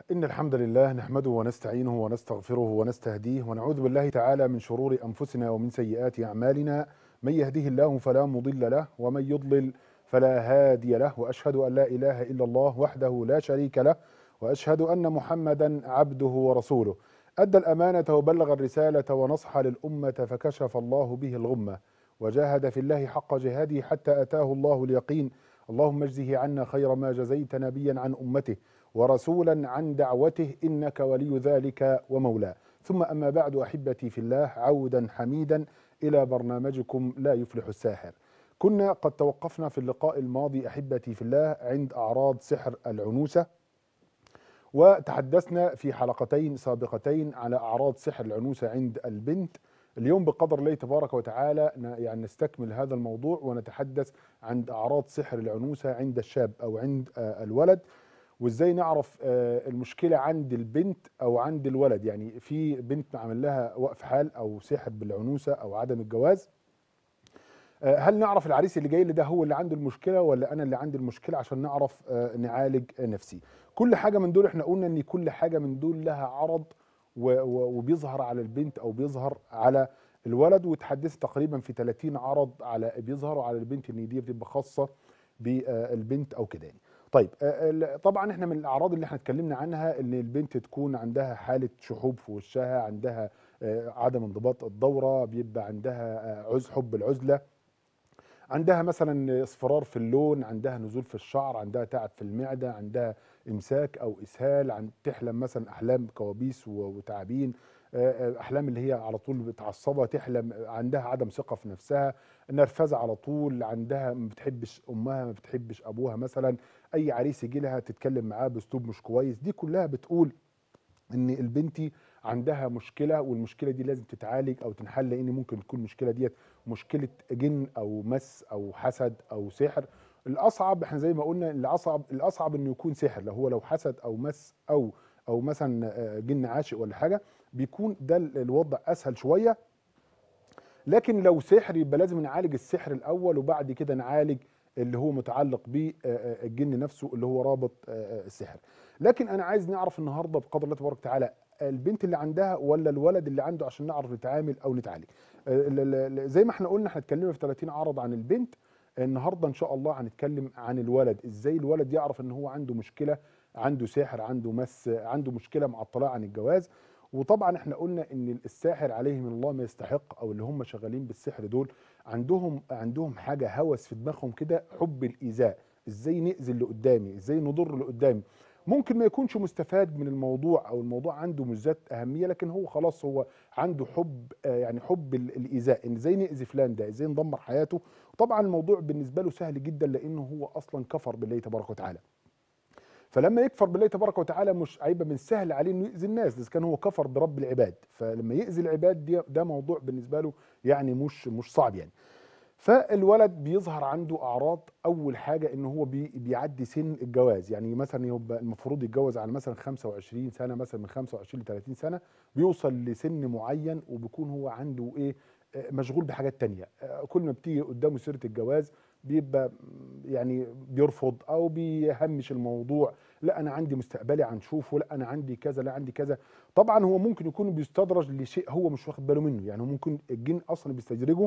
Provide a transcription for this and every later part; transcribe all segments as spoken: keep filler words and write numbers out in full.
إن الحمد لله نحمده ونستعينه ونستغفره ونستهديه ونعوذ بالله تعالى من شرور أنفسنا ومن سيئات أعمالنا. من يهده الله فلا مضل له ومن يضلل فلا هادي له، وأشهد أن لا إله إلا الله وحده لا شريك له، وأشهد أن محمدا عبده ورسوله. أدى الأمانة وبلغ الرسالة ونصح للأمة فكشف الله به الغمة، وجاهد في الله حق جهاده حتى أتاه الله اليقين. اللهم اجزه عنا خير ما جزيت نبيا عن أمته ورسولا عن دعوته، إنك ولي ذلك ومولاه. ثم أما بعد، أحبتي في الله، عودا حميدا إلى برنامجكم لا يفلح الساحر. كنا قد توقفنا في اللقاء الماضي أحبتي في الله عند أعراض سحر العنوسة، وتحدثنا في حلقتين سابقتين على أعراض سحر العنوسة عند البنت. اليوم بقدر الله تبارك وتعالى يعني نستكمل هذا الموضوع ونتحدث عن أعراض سحر العنوسة عند الشاب أو عند الولد، وازاي نعرف المشكله عند البنت او عند الولد. يعني في بنت عمل لها وقف حال او سحر بالعنوسه او عدم الجواز، هل نعرف العريس اللي جاي لي ده هو اللي عنده المشكله ولا انا اللي عندي المشكله عشان نعرف نعالج نفسي؟ كل حاجه من دول احنا قلنا ان كل حاجه من دول لها عرض وبيظهر على البنت او بيظهر على الولد، وتحدثت تقريبا في ثلاثين عرض على بيظهروا على البنت ان دي بتبقى خاصه بالبنت او كده يعني. طيب طبعا احنا من الاعراض اللي احنا اتكلمنا عنها ان البنت تكون عندها حاله شحوب في وشها، عندها عدم انضباط الدوره، بيبقى عندها عز حب العزله، عندها مثلا اصفرار في اللون، عندها نزول في الشعر، عندها تعب في المعده، عندها امساك او اسهال، عند تحلم مثلا احلام كوابيس وتعابين، احلام اللي هي على طول متعصبه، تحلم عندها عدم ثقه في نفسها، نرفزه على طول، عندها ما بتحبش امها ما بتحبش ابوها مثلا، اي عريس يجي لها تتكلم معاه باسلوب مش كويس. دي كلها بتقول ان البنتي عندها مشكله، والمشكله دي لازم تتعالج او تنحل، لان ممكن تكون المشكله ديت مشكله جن او مس او حسد او سحر. الاصعب احنا زي ما قلنا الاصعب الاصعب انه يكون سحر، لو هو لو حسد او مس او او مثلا جن عاشق ولا حاجه، بيكون ده الوضع اسهل شويه. لكن لو سحر يبقى لازم نعالج السحر الاول وبعد كده نعالج اللي هو متعلق بالجن نفسه اللي هو رابط السحر. لكن انا عايز نعرف النهارده بقدر الله تبارك وتعالى البنت اللي عندها ولا الولد اللي عنده عشان نعرف نتعامل او نتعالج. زي ما احنا قلنا احنا اتكلمنا في ثلاثين عرض عن البنت، النهارده ان شاء الله هنتكلم عن الولد، ازاي الولد يعرف ان هو عنده مشكله، عنده سحر، عنده مس، عنده مشكله مع الطلاق عن الجواز. وطبعا احنا قلنا ان الساحر عليه من الله ما يستحق، او اللي هم شغالين بالسحر دول عندهم عندهم حاجه هوس في دماغهم كده، حب الايذاء، ازاي ناذي اللي قدامي، ازاي نضر اللي قدامي. ممكن ما يكونش مستفاد من الموضوع او الموضوع عنده مش ذات اهميه، لكن هو خلاص هو عنده حب، يعني حب الايذاء، ان ازاي ناذي فلان ده، ازاي ندمر حياته. طبعا الموضوع بالنسبه له سهل جدا لانه هو اصلا كفر بالله تبارك وتعالى. فلما يكفر بالله تبارك وتعالى مش هيبقى من سهل عليه انه يؤذي الناس، اذا كان هو كفر برب العباد، فلما يؤذي العباد دي ده موضوع بالنسبه له يعني مش مش صعب يعني. فالولد بيظهر عنده اعراض، اول حاجه ان هو بي بيعدي سن الجواز، يعني مثلا يبقى المفروض يتجوز على مثلا خمسة وعشرين سنه، مثلا من خمسة وعشرين ل ثلاثين سنه بيوصل لسن معين وبيكون هو عنده ايه، مشغول بحاجات تانية. كل ما بتيجي قدامه سيره الجواز بيبقى يعني بيرفض او بيهمش الموضوع، لا انا عندي مستقبلي هنشوفه، لا انا عندي كذا، لا عندي كذا. طبعا هو ممكن يكون بيستدرج لشيء هو مش واخد باله منه، يعني هو ممكن الجن اصلا بيستدرجه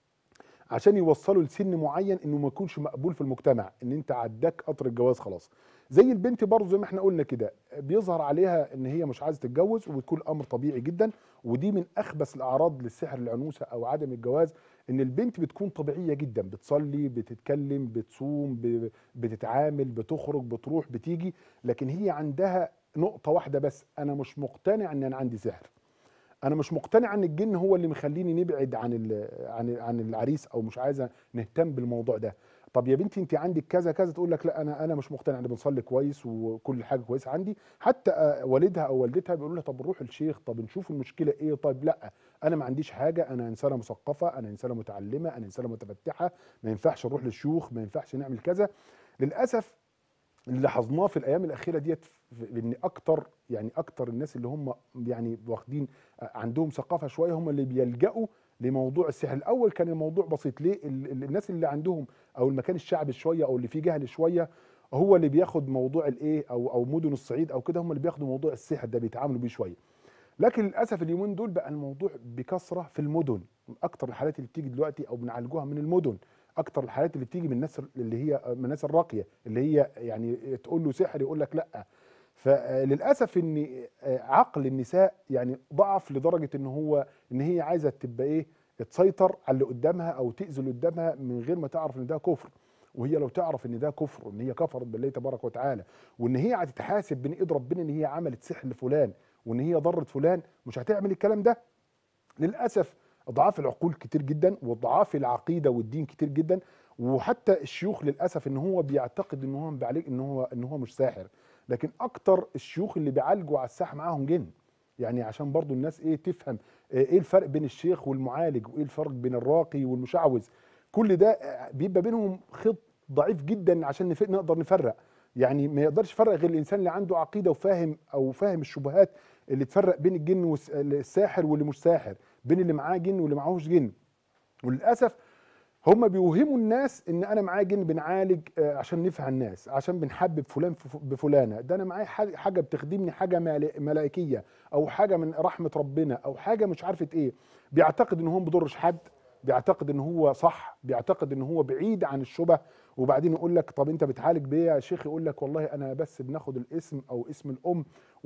عشان يوصلوا لسن معين انه ما يكونش مقبول في المجتمع، ان انت عداك قطر الجواز خلاص. زي البنت برضه زي ما احنا قلنا كده، بيظهر عليها ان هي مش عايزه تتجوز، وبتكون امر طبيعي جدا. ودي من اخبث الاعراض للسحر العنوسه او عدم الجواز، ان البنت بتكون طبيعيه جدا، بتصلي، بتتكلم، بتصوم، بتتعامل، بتخرج، بتروح، بتيجي، لكن هي عندها نقطه واحده بس، انا مش مقتنع ان انا عندي سحر، انا مش مقتنع ان الجن هو اللي مخليني نبعد عن عن عن العريس، او مش عايزه نهتم بالموضوع ده. طب يا بنتي انت عندك كذا كذا، تقول لك لا انا انا مش مقتنع، انا بنصلي كويس وكل حاجه كويسه عندي. حتى والدها او والدتها بيقولوا لها طب نروح الشيخ، طب نشوف المشكله ايه. طيب لا انا ما عنديش حاجه، انا انسانه مثقفه، انا انسانه متعلمه، انا انسانه متفتحه، ما ينفعش نروح للشيوخ، ما ينفعش نعمل كذا. للاسف اللي لاحظناه في الايام الاخيره ديت ان اكتر يعني اكتر الناس اللي هم يعني واخدين عندهم ثقافه شويه هم اللي بيلجأوا لموضوع السحر. الاول كان الموضوع بسيط، ليه؟ ال ال الناس اللي عندهم او المكان الشعبي شويه او اللي فيه جهل شويه هو اللي بياخد موضوع الايه او او مدن الصعيد او كده، هم اللي بياخدوا موضوع السحر ده بيتعاملوا بيه شويه. لكن للاسف اليومين دول بقى الموضوع بكثره في المدن. اكتر الحالات اللي بتيجي دلوقتي او بنعالجوها من المدن، اكتر الحالات اللي بتيجي من الناس اللي هي من الناس الراقيه، اللي هي يعني تقول له سحر يقول لك لا. فللاسف ان عقل النساء يعني ضعف لدرجه ان هو ان هي عايزه تبقى ايه، تسيطر على اللي قدامها او تاذي اللي قدامها من غير ما تعرف ان ده كفر. وهي لو تعرف ان ده كفر وان هي كفرت بالله تبارك وتعالى، وان هي هتتحاسب بين ايد ربنا ان هي عملت سحر لفلان وان هي ضرت فلان، مش هتعمل الكلام ده. للاسف اضعاف العقول كتير جدا، واضعاف العقيده والدين كتير جدا. وحتى الشيوخ للاسف ان هو بيعتقد ان هو بيعالج ان هو ان هو مش ساحر، لكن اكتر الشيوخ اللي بيعالجوا على الساحه معاهم جن. يعني عشان برضو الناس ايه تفهم ايه الفرق بين الشيخ والمعالج، وايه الفرق بين الراقي والمشعوذ. كل ده بيبقى بينهم خط ضعيف جدا عشان نقدر نفرق. يعني ما يقدرش يفرق غير الانسان اللي عنده عقيده وفاهم او فاهم الشبهات اللي تفرق بين الجن والساحر واللي مش ساحر، بين اللي معاه جن واللي معاهوش جن. وللاسف هم بيوهموا الناس ان انا معايا جن بنعالج عشان نفع الناس، عشان بنحبب فلان بفلانه، ده انا معايا حاجه بتخدمني، حاجه ملائكيه او حاجه من رحمه ربنا او حاجه مش عارفه ايه. بيعتقد ان هو ما بيضرش حد، بيعتقد ان هو صح، بيعتقد ان هو بعيد عن الشبه. وبعدين يقول لك طب انت بتعالج بايه يا شيخ؟ يقول لك والله انا بس بناخد الاسم او اسم الام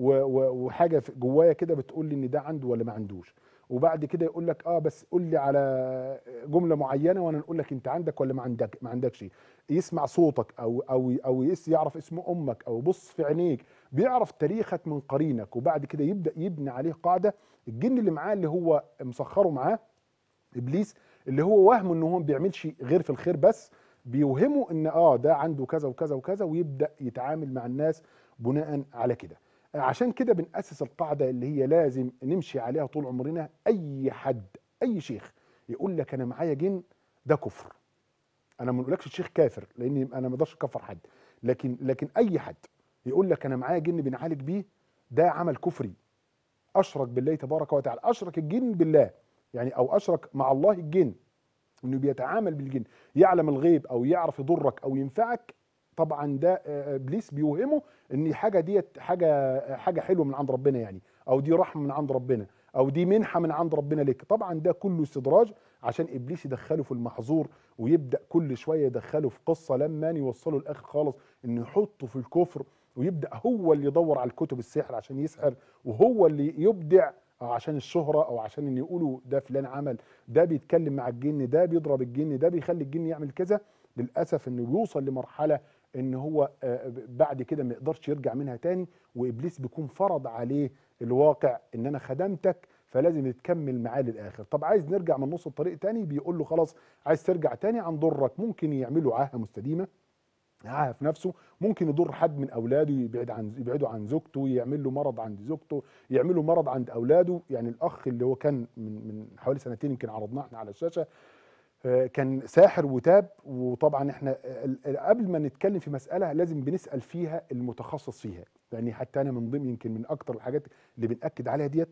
وحاجه جوايا كده بتقول لي ان ده عنده ولا ما عندوش. وبعد كده يقول لك اه بس قول لي على جمله معينه وانا نقول لك انت عندك ولا ما عندك ما عندكش. يسمع صوتك او او او يعرف اسم امك او يبص في عينيك، بيعرف تاريخك من قرينك، وبعد كده يبدا يبني عليه قاعده. الجن اللي معاه اللي هو مسخره معاه ابليس، اللي هو وهمه ان هو ما بيعملش غير في الخير بس، بيوهمه ان اه ده عنده كذا وكذا وكذا، ويبدا يتعامل مع الناس بناء على كده. عشان كده بنأسس القاعده اللي هي لازم نمشي عليها طول عمرنا. اي حد اي شيخ يقول لك انا معايا جن، ده كفر. انا ما بقولكش الشيخ كافر لاني انا ما اقدرش اكفر حد، لكن لكن اي حد يقول لك انا معايا جن بنعالج بيه، ده عمل كفري. اشرك بالله تبارك وتعالى، اشرك الجن بالله، يعني او اشرك مع الله الجن، انه بيتعامل بالجن، يعلم الغيب او يعرف يضرك او ينفعك. طبعا ده ابليس بيوهمه ان حاجه ديت حاجه حاجه حلوه من عند ربنا، يعني او دي رحمه من عند ربنا او دي منحه من عند ربنا لك. طبعا ده كله استدراج عشان ابليس يدخله في المحظور، ويبدا كل شويه يدخله في قصه لما يوصله الاخر خالص انه يحطه في الكفر، ويبدا هو اللي يدور على الكتب السحر عشان يسحر، وهو اللي يبدع أو عشان الشهرة او عشان ان يقولوا ده فلان عمل، ده بيتكلم مع الجن، ده بيضرب الجن، ده بيخلي الجن يعمل كذا. للاسف انه بيوصل لمرحله ان هو بعد كده ما يقدرش يرجع منها تاني، وابليس بيكون فرض عليه الواقع ان انا خدمتك فلازم تكمل معاه للاخر. طب عايز نرجع من نص الطريق تاني، بيقول له خلاص عايز ترجع تاني عن ضرك، ممكن يعملوا عاهه مستديمه، عاهه في نفسه، ممكن يضر حد من اولاده، يبعد عن يبعده عن زوجته، يعمل له مرض عند زوجته، يعمل له مرض عند اولاده. يعني الاخ اللي هو كان من من حوالي سنتين يمكن عرضناه احنا على الشاشه، كان ساحر وتاب. وطبعا احنا قبل ما نتكلم في مساله لازم بنسال فيها المتخصص فيها، يعني حتى انا من ضمن يمكن من اكتر الحاجات اللي بنأكد عليها ديت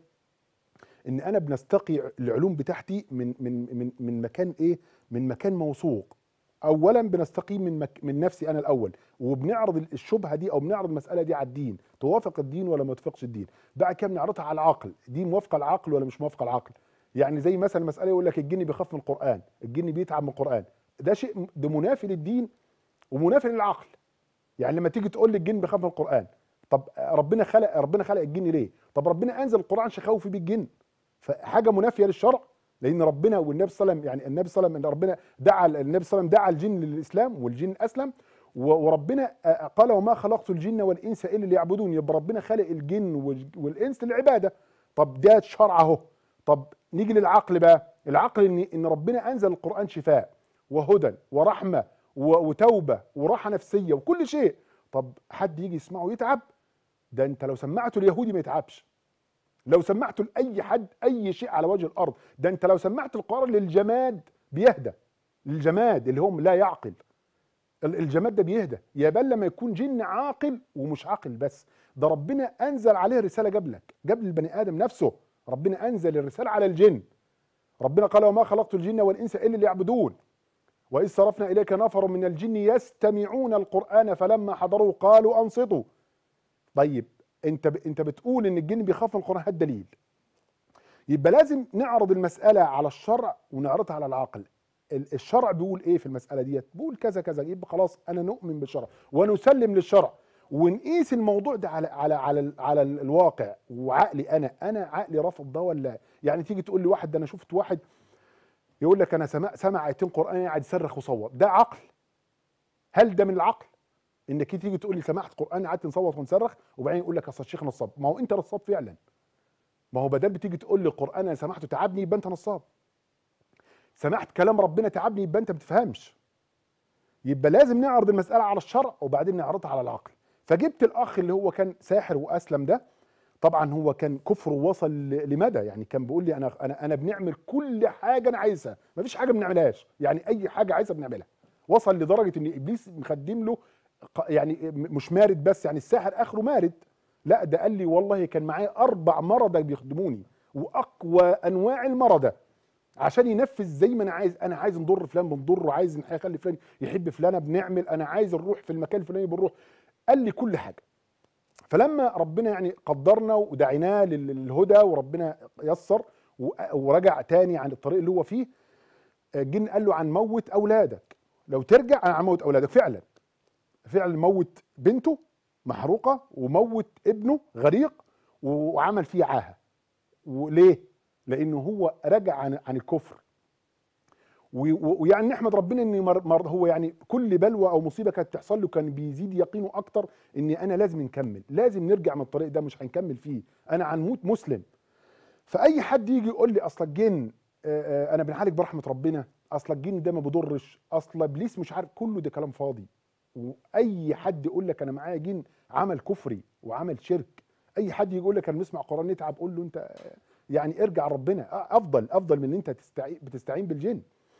ان انا بنستقي العلوم بتاعتي من من من من مكان ايه، من مكان موثوق. اولا بنستقي من مك من نفسي انا الاول، وبنعرض الشبهه دي او بنعرض المساله دي على الدين، توافق الدين ولا ما توافقش الدين. بعد كده بنعرضها على العقل، دي موافقه العقل ولا مش موافقه العقل. يعني زي مثلا مساله يقول لك الجن بيخاف من القران، الجن بيتعب من القران، ده شيء ده منافي للدين ومنافي للعقل. يعني لما تيجي تقول لي الجن بيخاف من القران، طب ربنا خلق ربنا خلق الجن ليه؟ طب ربنا انزل القران عشان يخوف بيه الجن، فحاجه منافيه للشرع. لان ربنا والنبي صلى الله عليه وسلم، يعني النبي صلى الله عليه وسلم، ان ربنا دعا النبي صلى الله عليه وسلم دعا الجن للاسلام والجن اسلم، وربنا قال وما خلقت الجن والانس الا ليعبدون، يبقى ربنا خلق الجن والانس للعباده. طب ده الشرع اهو. طب نيجي للعقل بقى، العقل ان ان ربنا انزل القران شفاء وهدى ورحمه وتوبه وراحه نفسيه وكل شيء. طب حد يجي يسمعه يتعب؟ ده انت لو سمعته اليهودي ما يتعبش، لو سمعته لاي حد اي شيء على وجه الارض، ده انت لو سمعت القران للجماد بيهدى، للجماد اللي هم لا يعقل، الجماد ده بيهدى. يا بل لما يكون جن عاقل ومش عاقل بس، ده ربنا انزل عليه رساله قبلك قبل البني ادم نفسه، ربنا انزل الرساله على الجن. ربنا قال وما خلقت الجن والانس الا ليعبدون. واذ صرفنا اليك نفر من الجن يستمعون القران فلما حضروا قالوا انصتوا. طيب انت ب... انت بتقول ان الجن بيخاف من القران، هات دليل. يبقى لازم نعرض المساله على الشرع ونعرضها على العقل. الشرع بيقول ايه في المساله ديت؟ بيقول كذا كذا، يبقى خلاص انا نؤمن بالشرع ونسلم للشرع ونقيس الموضوع ده على على على على الواقع وعقلي. انا انا عقلي رافض ده ولا؟ يعني تيجي تقول لي واحد، ده انا شفت واحد يقول لك انا سمع سمع ايتين قران قاعد يصرخ وصوت، ده عقل؟ هل ده من العقل انك تيجي تقول لي سمعت قران قعدت نصوت ونصرخ وبعدين يقول لك اصل الشيخ نصاب؟ ما هو انت نصاب فعلا. ما هو بدل بتيجي تقول لي القران انا سمعته تعبني يبقى انت نصاب. سمعت كلام ربنا تعبني يبقى انت ما بتفهمش. يبقى لازم نعرض المساله على الشرع وبعدين نعرضها على العقل. فجبت الاخ اللي هو كان ساحر واسلم ده، طبعا هو كان كفر ووصل لمدى، يعني كان بيقول لي انا انا انا بنعمل كل حاجه انا عايزها، ما فيش حاجه ما بنعملهاش، يعني اي حاجه عايزها بنعملها. وصل لدرجه ان ابليس مخدم له، يعني مش مارد بس، يعني الساحر اخره مارد، لا ده قال لي والله كان معايا اربع مرضى بيخدموني واقوى انواع المرضى عشان ينفذ زي ما انا عايز. انا عايز نضر فلان بنضره، عايز نخلي فلان يحب فلانه بنعمل، انا عايز نروح في المكان الفلاني بنروح. قال لي كل حاجه. فلما ربنا يعني قدرنا ودعيناه للهدى وربنا يسر ورجع تاني عن الطريق اللي هو فيه، الجن قال له عن موت اولادك، لو ترجع انا عن موت اولادك. فعلا فعلا موت بنته محروقه وموت ابنه غريق وعمل فيه عاهه. وليه؟ لانه هو رجع عن عن الكفر. ويعني نحمد ربنا ان مر هو يعني كل بلوى او مصيبه كانت تحصل له كان بيزيد يقينه اكتر ان انا لازم نكمل، لازم نرجع من الطريق ده، مش هنكمل فيه، انا هنموت مسلم. فاي حد يجي يقول لي اصل الجن انا بنعالج برحمه ربنا، اصل الجن ده ما بيضرش، اصل ابليس مش عارف، كله ده كلام فاضي. واي حد يقول لك انا معايا جن عمل كفري وعمل شرك. اي حد يقول لك انا بنسمع قران نتعب، قول له انت يعني ارجع ربنا، افضل افضل من ان انت تستعين بتستعين بالجن.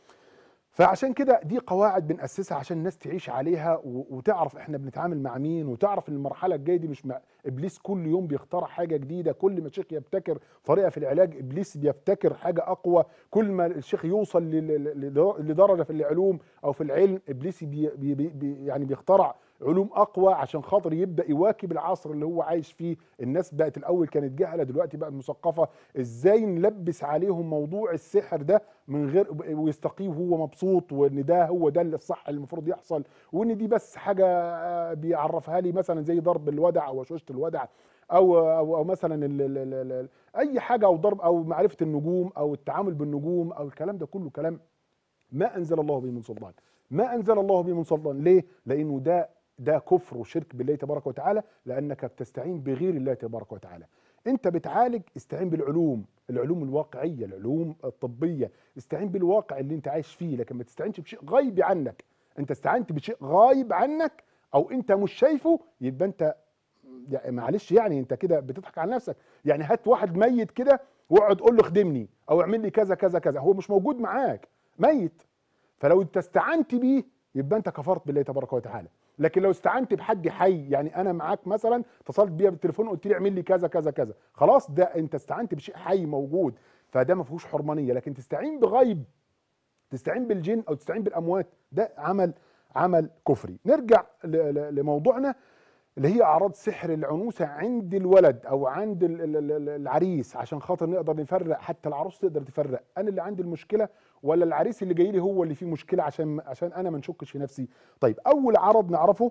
فعشان كده دي قواعد بنأسسها عشان الناس تعيش عليها وتعرف احنا بنتعامل مع مين، وتعرف ان المرحله الجايه دي مش مع ابليس كل يوم بيخترع حاجه جديده. كل ما الشيخ يبتكر طريقه في العلاج ابليس بيبتكر حاجه اقوى. كل ما الشيخ يوصل لدرجه في العلوم او في العلم ابليس بي بي يعني بيخترع علوم اقوى عشان خاطر يبدا يواكب العصر اللي هو عايش فيه. الناس بقت الاول كانت جهله، دلوقتي بقت مثقفه. ازاي نلبس عليهم موضوع السحر ده من غير ويستقيه وهو مبسوط، وان ده هو ده الصح اللي المفروض يحصل، وان دي بس حاجه بيعرفها لي مثلا زي ضرب الودع او وشوشه الودع او او, أو مثلا ال ال ال ال اي حاجه، او ضرب او معرفه النجوم او التعامل بالنجوم او الكلام ده كله كلام ما انزل الله به من سلطان. ما انزل الله به من سلطان. ليه؟ لانه ده ده كفر وشرك بالله تبارك وتعالى، لانك بتستعين بغير الله تبارك وتعالى. انت بتعالج، استعين بالعلوم، العلوم الواقعيه، العلوم الطبيه، استعين بالواقع اللي انت عايش فيه، لكن ما تستعينش بشيء غايب عنك. انت استعنت بشيء غايب عنك او انت مش شايفه، يبقى انت يعني معلش يعني انت كده بتضحك على نفسك. يعني هات واحد ميت كده واقعد قول له خدمني او اعمل لي كذا كذا كذا، هو مش موجود معاك، ميت. فلو انت استعنت بيه يبقى انت كفرت بالله تبارك وتعالى. لكن لو استعنت بحد حي، يعني انا معاك مثلا اتصلت بيا بالتليفون قلت لي اعمل لي كذا كذا كذا، خلاص ده انت استعنت بشيء حي موجود، فده ما فيهوش حرمانيه. لكن تستعين بغيب، تستعين بالجن او تستعين بالاموات، ده عمل عمل كفري. نرجع لموضوعنا اللي هي اعراض سحر العنوسه عند الولد او عند العريس، عشان خاطر نقدر نفرق، حتى العروس تقدر تفرق انا اللي عندي المشكله ولا العريس اللي جاي لي هو اللي فيه مشكله، عشان عشان انا ما نشكش في نفسي. طيب اول عرض نعرفه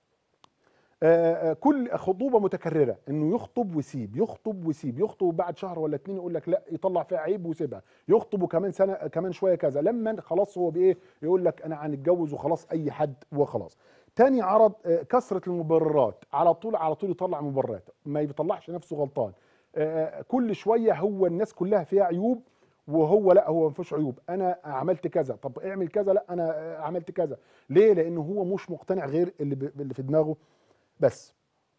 آآ كل خطوبه متكرره، انه يخطب ويسيب، يخطب ويسيب، يخطب بعد شهر ولا اتنين يقول لك لا يطلع فيها عيب ويسيبها، يخطب وكمان سنه كمان شويه كذا، لما خلاص هو بايه يقول لك انا هنتجوز وخلاص اي حد وخلاص. تاني عرض كثره المبررات، على طول على طول يطلع مبررات، ما بيطلعش نفسه غلطان. كل شويه هو الناس كلها فيها عيوب وهو لا هو ما فيهوش عيوب، انا عملت كذا، طب اعمل كذا، لا انا عملت كذا. ليه؟ لانه هو مش مقتنع غير اللي اللي في دماغه بس.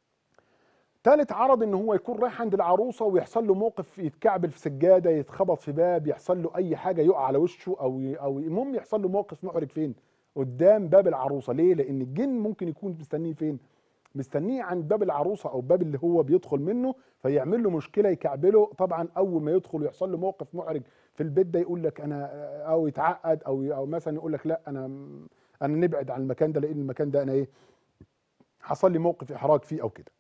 ثالث عرض ان هو يكون رايح عند العروسه ويحصل له موقف، يتكعبل في سجاده، يتخبط في باب، يحصل له اي حاجه، يقع على وشه او او المهم يحصل له موقف محرج فين؟ قدام باب العروسه. ليه؟ لان الجن ممكن يكون مستنيه فين؟ مستنيه عند باب العروسه او باب اللي هو بيدخل منه، فيعمل له مشكله يكعبله. طبعا اول ما يدخل ويحصل له موقف محرج في البيت ده يقول لك انا، او يتعقد، او او مثلا يقول لك لا انا انا نبعد عن المكان ده، لان المكان ده انا ايه حصل لي موقف احراج فيه او كده.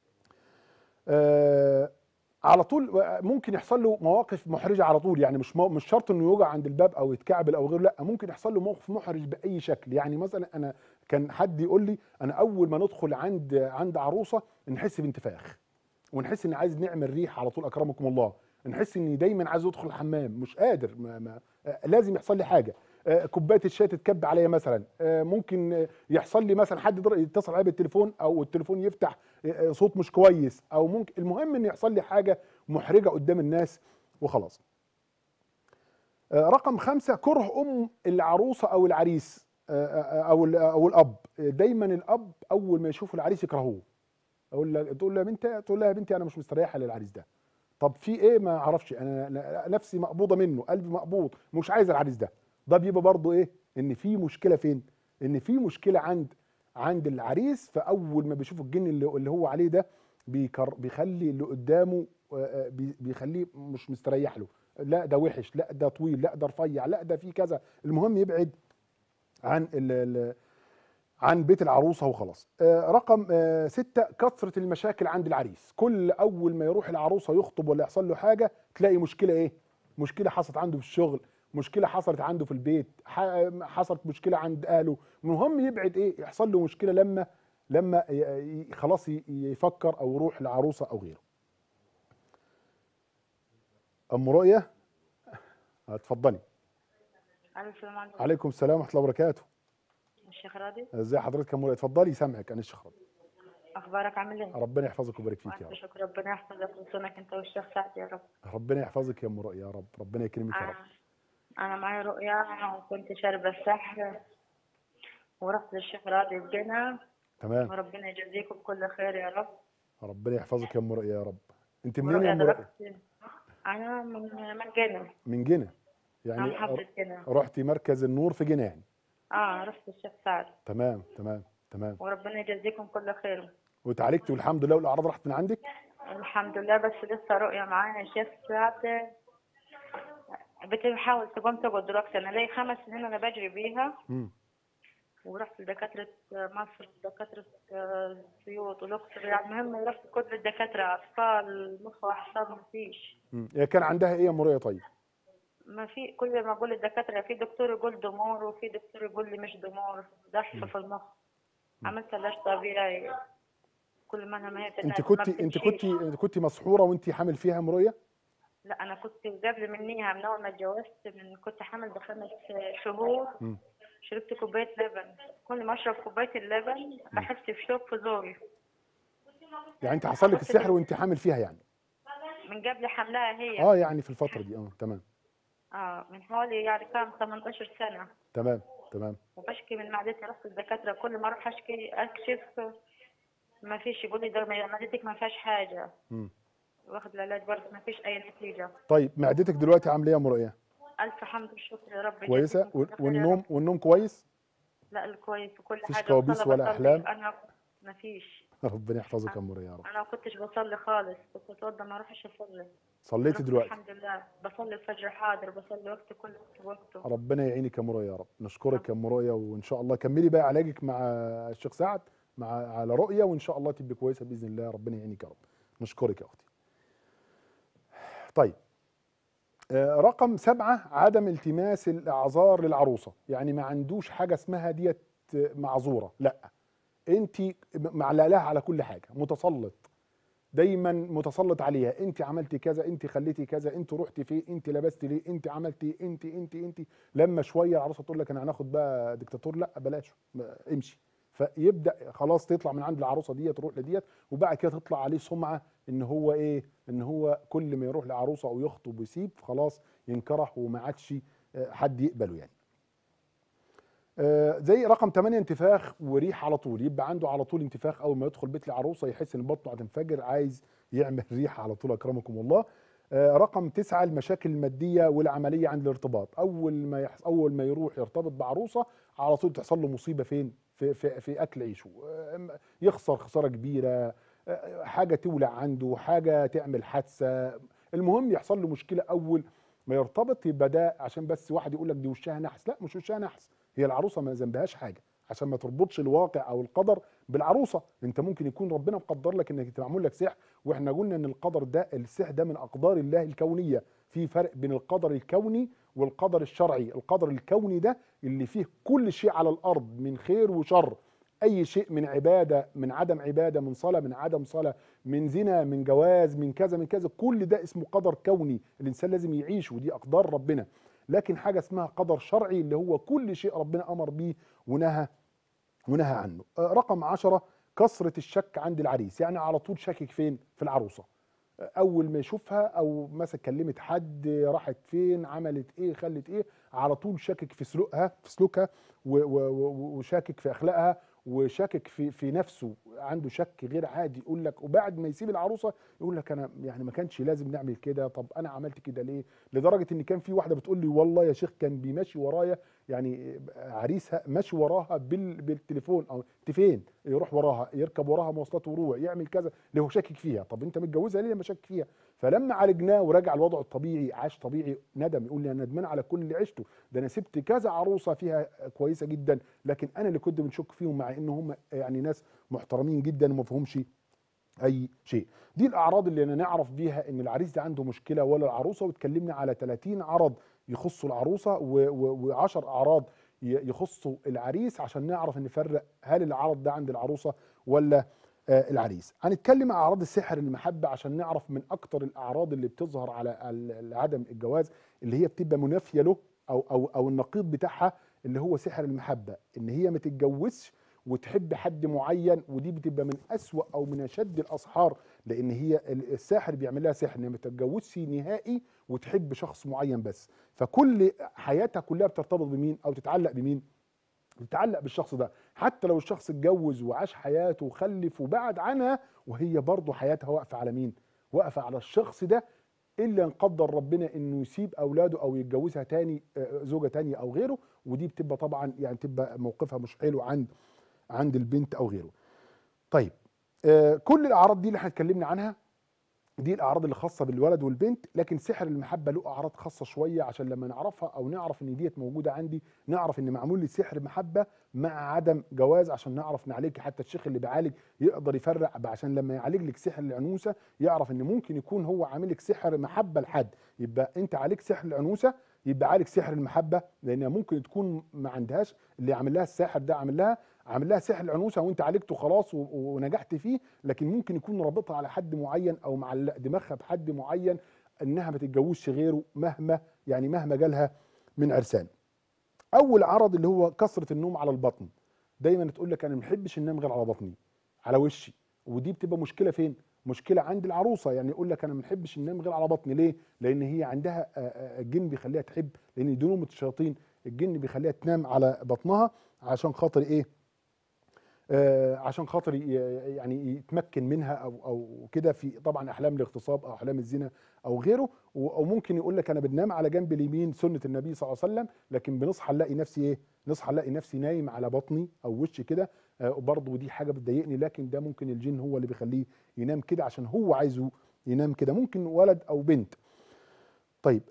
آه على طول ممكن يحصل له مواقف محرجه على طول، يعني مش مش شرط انه يوجع عند الباب او يتكعبل او غيره، لا ممكن يحصل له موقف محرج باي شكل. يعني مثلا انا كان حد يقول لي انا اول ما ندخل عند عند عروسه نحس بانتفاخ، ونحس ان عايز نعمل ريح على طول اكرمكم الله، نحس اني دايما عايز ادخل الحمام مش قادر، ما ما لازم يحصل لي حاجه. كوبايه الشاي تتكب عليا مثلا، ممكن يحصل لي مثلا حد يتصل عليا بالتليفون او التليفون يفتح صوت مش كويس، او ممكن المهم ان يحصل لي حاجه محرجه قدام الناس وخلاص. رقم خمسة، كره ام العروسه او العريس او او الاب. دايما الاب اول ما يشوف العريس يكرهوه، اقول لها تقول لها بنتي تقول لها يا بنتي انا مش مستريحه للعريس ده. طب في ايه؟ ما اعرفش، انا نفسي مقبوضه منه، قلبي مقبوض، مش عايز العريس ده. ده بيبقى برضه ايه؟ ان في مشكله فين؟ ان في مشكله عند عند العريس. فاول ما بيشوف الجن اللي, اللي هو عليه ده بيكر بيخلي اللي قدامه بيخليه مش مستريح له، لا ده وحش، لا ده طويل، لا ده رفيع، لا ده في كذا، المهم يبعد عن ال ال عن بيت العروسه وخلاص. آه رقم آه ستة، كثره المشاكل عند العريس. كل اول ما يروح العروسه يخطب ولا يحصل له حاجه تلاقي مشكله ايه؟ مشكله حصلت عنده في الشغل، مشكله حصلت عنده في البيت، حصلت مشكله عند اهله. المهم يبعد ايه؟ يحصل له مشكله لما لما خلاص يفكر او يروح لعروسه او غيره. ام رؤيه اتفضلي. السلام عليكم. عليكم السلام ورحمه الله وبركاته. الشيخ راضي، ازي حضرتك يا ام رؤيه؟ اتفضلي سامعك انا الشيخ راضي. اخبارك عامل ايه؟ ربنا يحفظك ويبارك فيك يا رب. شكرا، ربنا يحفظك ويصونك انت والشيخ سعد يا رب. ربنا يحفظك يا ام رؤيه يا رب، ربنا يكرمك يا رب. انا معايا رؤيا وكنت شاربه السحر ورحت للشيخ راضي بجنة. تمام. وربنا يجزيكم كل خير يا رب. ربنا يحفظك يا ام رؤيه يا رب. انت منين يا ام رؤيا؟ رؤيه؟ انا من من جنة. من جنة انا يعني؟ محافظة جنة. رحتي مركز النور في جنة يعني؟ اه رحت للشيخ سعد. تمام تمام تمام. وربنا يجزيكم كل خير. وتعالجتي والحمد لله والاعراض راحت من عندك؟ الحمد لله، بس لسه رؤيا معايا الشيخ سعد بتحاول تقوم تقعد دلوقتي. انا لي خمس سنين انا بجري بيها. امم ورحت لدكاترة مصر، دكاترة سيوط والاقصر، يعني المهم رحت كل الدكاترة، اطفال مخ واعصاب ما فيش. امم هي كان عندها ايه يا ام رؤيه طيب؟ ما في، كل ما اقول للدكاترة في دكتور يقول ضمور وفي دكتور يقول لي مش ضمور، ضعف في المخ. عملت علاج طبيعي كل ما انا ما هي انت كنتي انت كنتي انت كنتي مسحوره وانت حامل فيها يا ام رؤيه؟ لا انا كنت قبل منيها، من اول ما اتجوزت، من كنت حامل بخمس شهور. امم شربت كوبايه لبن، كل ما اشرب كوبايه اللبن بحس بشوك في زوري. يعني انت حصل لك السحر وانت حامل فيها يعني؟ من قبل حملها هي. اه يعني في الفتره دي. اه تمام. اه من حوالي يعني كان ثمانية عشر سنة. تمام تمام. وبشكي من معدتي، رحت الدكاترة كل ما اروح اشكي اكشف ما فيش، يقول لي ده معدتك ما فيهاش حاجة. امم واخد العلاج برضه ما فيش اي نتيجة. طيب معدتك دلوقتي عامله ايه يا ام رؤيه؟ الف حمد والشكر يا رب. كويسه؟ والنوم والنوم كويس؟ لا الكويس وكل حاجة. مفيش كوابيس ولا احلام؟ انا ما فيش. ربنا يحفظك يا ام رؤيه يا رب. انا ما كنتش بصلي خالص، كنت اتوضى ما اروحش اصلي. صليتي دلوقتي؟ الحمد لله بصلي الفجر حاضر، بصلي وقت كل وقت وقته. ربنا يعينك يا ام رؤيه يا رب. نشكرك يا ام رؤيه، وان شاء الله كملي بقى علاجك مع الشيخ سعد مع على رؤيه، وان شاء الله تبقي كويسه باذن الله. ربنا يعينك يا رب. نشكرك يا اختي. طيب آه رقم سبعة، عدم التماس الاعذار للعروسه. يعني ما عندوش حاجه اسمها ديت معذوره، لا انت معلقه لها على كل حاجه، متسلط دايما متسلط عليها. انت عملتي كذا، انت خليتي كذا، انت رحتي فين، انت لبستي ليه، انت عملتي، انت انت انت لما شويه العروسه تقول لك انا هناخد بقى ديكتاتور، لا بلاش امشي. فيبدا خلاص تطلع من عند العروسه ديت تروح لديت، وبعد كده تطلع عليه سمعه ان هو ايه، ان هو كل ما يروح لعروسه او يخطب ويسيب خلاص ينكره وما عادش حد يقبله يعني. آه زي رقم ثمانية، انتفاخ وريح على طول. يبقى عنده على طول انتفاخ، اول ما يدخل بيت العروسه يحس ان بطنه هتنفجر، عايز يعمل ريح على طول اكرمكم الله. آه رقم تسعة، المشاكل الماديه والعمليه عند الارتباط. اول ما يحس اول ما يروح يرتبط بعروسه على طول تحصل له مصيبه فين؟ في في, في اكل عيشه، يخسر خساره كبيره، حاجه تولع عنده، حاجه تعمل حادثه، المهم يحصل له مشكله اول ما يرتبط. يبقى ده عشان بس واحد يقول لك دي وشها نحس، لا مش وشها نحس، هي العروسه ما ذنبهاش حاجه، عشان ما تربطش الواقع او القدر بالعروسه. انت ممكن يكون ربنا مقدر لك انك معمول لك سحر، واحنا قلنا ان القدر ده، السحر ده من اقدار الله الكونيه. في فرق بين القدر الكوني والقدر الشرعي. القدر الكوني ده اللي فيه كل شيء على الارض من خير وشر، اي شيء من عباده من عدم عباده، من صلاه من عدم صلاه، من زنا من جواز من كذا من كذا، كل ده اسمه قدر كوني الانسان لازم يعيشه، ودي اقدار ربنا. لكن حاجه اسمها قدر شرعي اللي هو كل شيء ربنا امر بيه ونهى ونهى عنه. رقم عشرة، كثرة الشك عند العريس، يعني على طول شاكك فين؟ في العروسة. أول ما يشوفها أو مثلا كلمت حد، راحت فين، عملت إيه، خلت إيه، على طول شاكك في سلوكها في سلوكها وشاكك في أخلاقها، وشاكك في في نفسه، عنده شك غير عادي. يقول لك وبعد ما يسيب العروسه يقول لك انا يعني ما كانش لازم نعمل كده، طب انا عملت كده ليه؟ لدرجه ان كان في واحده بتقول لي والله يا شيخ كان بيمشي ورايا، يعني عريسها ماشي وراها بال بالتليفون، او انت فين؟ يروح وراها، يركب وراها مواصلات وروح، يعمل كذا اللي هو شاكك فيها. طب انت متجوزها ليه لما شاكك فيها؟ فلما عالجناه ورجع الوضع الطبيعي، عاش طبيعي، ندم، يقول لي انا ندمان على كل اللي عشته، ده انا سبت كذا عروسه فيها كويسه جدا، لكن انا اللي كنت بنشك فيهم، مع ان هم يعني ناس محترمين جدا وما فيهمش اي شيء. دي الاعراض اللي انا نعرف بيها ان العريس ده عنده مشكله ولا العروسه. واتكلمنا على ثلاثين عرض يخصوا العروسه وعشر اعراض يخصوا العريس عشان نعرف نفرق هل العرض ده عند العروسه ولا آه العريس. هنتكلم عن اعراض السحر المحبه عشان نعرف من اكتر الاعراض اللي بتظهر على عدم الجواز اللي هي بتبقى منافيه له، او او او النقيض بتاعها اللي هو سحر المحبه، ان هي ما تتجوزش وتحب حد معين. ودي بتبقى من أسوأ او من اشد الاسحار، لان هي الساحر بيعمل لها سحر ان ما تتجوزش نهائي وتحب شخص معين بس. فكل حياتها كلها بترتبط بمين او تتعلق بمين؟ بتتعلق بالشخص ده، حتى لو الشخص اتجوز وعاش حياته وخلف وبعد عنها، وهي برضه حياتها واقفه على مين؟ واقفه على الشخص ده، الا ان قدر ربنا انه يسيب اولاده او يتجوزها تاني، زوجه تانيه او غيره. ودي بتبقى طبعا يعني تبقى موقفها مش حلو عند عند البنت او غيره. طيب آه كل الاعراض دي اللي احنا اتكلمنا عنها دي الاعراض اللي خاصه بالولد والبنت، لكن سحر المحبه له اعراض خاصه شويه عشان لما نعرفها او نعرف ان ديت موجوده عندي نعرف ان معمول لي سحر محبه مع عدم جواز، عشان نعرف نعالج. حتى الشيخ اللي بيعالج يقدر يفرق، عشان لما يعالج لك سحر العنوسه يعرف ان ممكن يكون هو عامل لك سحر محبه لحد، يبقى انت عليك سحر العنوسه يبقى عالج سحر المحبه، لانها ممكن تكون ما عندهاش اللي عامل لها الساحر ده عامل لها عامل لها سحر العنوسه وانت عالجته خلاص ونجحت فيه، لكن ممكن يكون رابطها على حد معين او معلق دماغها بحد معين انها ما تتجوزش غيره مهما يعني مهما جالها من عرسان. اول عرض اللي هو كثره النوم على البطن، دايما تقول لك انا ما بحبش انام غير على بطني على وشي، ودي بتبقى مشكله فين؟ مشكله عند العروسه. يعني يقول لك انا ما بحبش انام غير على بطني، ليه؟ لان هي عندها الجن بيخليها تحب، لان دي نومه الشياطين، الجن بيخليها تنام على بطنها عشان خاطر ايه؟ آه عشان خاطر يعني يتمكن منها او او كده في طبعا احلام الاغتصاب او احلام الزنا او غيره. او ممكن يقول لك انا بنام على جنب اليمين سنه النبي صلى الله عليه وسلم، لكن بنصحى نلاقي نفسي ايه؟ نصحى نلاقي نفسي نايم على بطني او وشي كده، آه وبرضه دي حاجه بتضايقني، لكن ده ممكن الجن هو اللي بيخليه ينام كده عشان هو عايزه ينام كده، ممكن ولد او بنت. طيب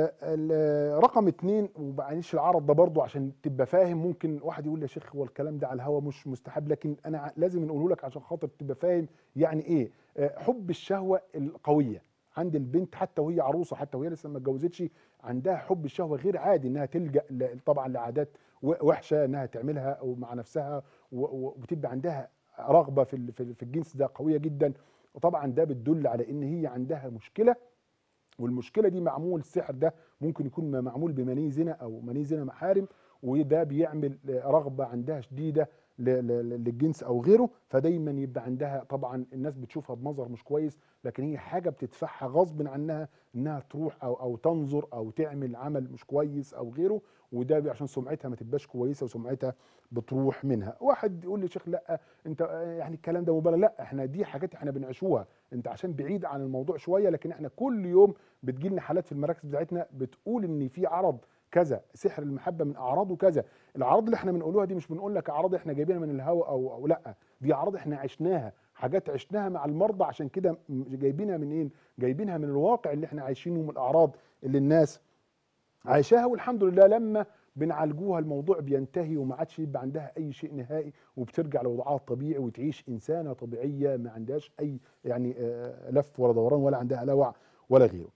آه رقم اتنين، ومعلش العرض ده برضو عشان تبقى فاهم، ممكن واحد يقول يا شيخ هو الكلام ده على الهوا مش مستحب، لكن انا لازم نقوله لك عشان خاطر تبقى فاهم يعني ايه. آه حب الشهوه القويه عند البنت حتى وهي عروسه، حتى وهي لسه ما اتجوزتش، عندها حب الشهوه غير عادي، انها تلجا طبعا لعادات وحشه انها تعملها او مع نفسها، وبتبقى عندها رغبه في في الجنس ده قويه جدا. وطبعا ده بتدل على ان هي عندها مشكله، والمشكله دي معمول السحر ده ممكن يكون معمول بمني زنا او مني زنا محارم، وده بيعمل رغبه عندها شديده للجنس او غيره. فدايما يبقى عندها طبعا الناس بتشوفها بمظهر مش كويس، لكن هي حاجه بتدفعها غصب عنها انها تروح او او تنظر او تعمل عمل مش كويس او غيره، وده عشان سمعتها ما تبقاش كويسه وسمعتها بتروح منها. واحد يقول لي شيخ لا انت يعني الكلام ده مبالغ، لا احنا دي حاجات احنا بنعيشوها، انت عشان بعيد عن الموضوع شويه، لكن احنا كل يوم بتجي لنا حالات في المراكز بتاعتنا بتقول ان في عرض كذا، سحر المحبه من اعراضه كذا. الاعراض اللي احنا بنقولوها دي مش بنقول لك اعراض احنا جايبينها من الهواء او او لا، دي اعراض احنا عشناها، حاجات عشناها مع المرضى، عشان كده جايبينها من ايه؟ جايبينها من الواقع اللي احنا عايشينه، من الاعراض اللي الناس عايشاها. والحمد لله لما بنعالجوها الموضوع بينتهي وما عادش يبقى عندها اي شيء نهائي، وبترجع لوضعها الطبيعي وتعيش انسانه طبيعيه ما عندهاش اي يعني لف ولا دوران ولا عندها لوع ولا غيره.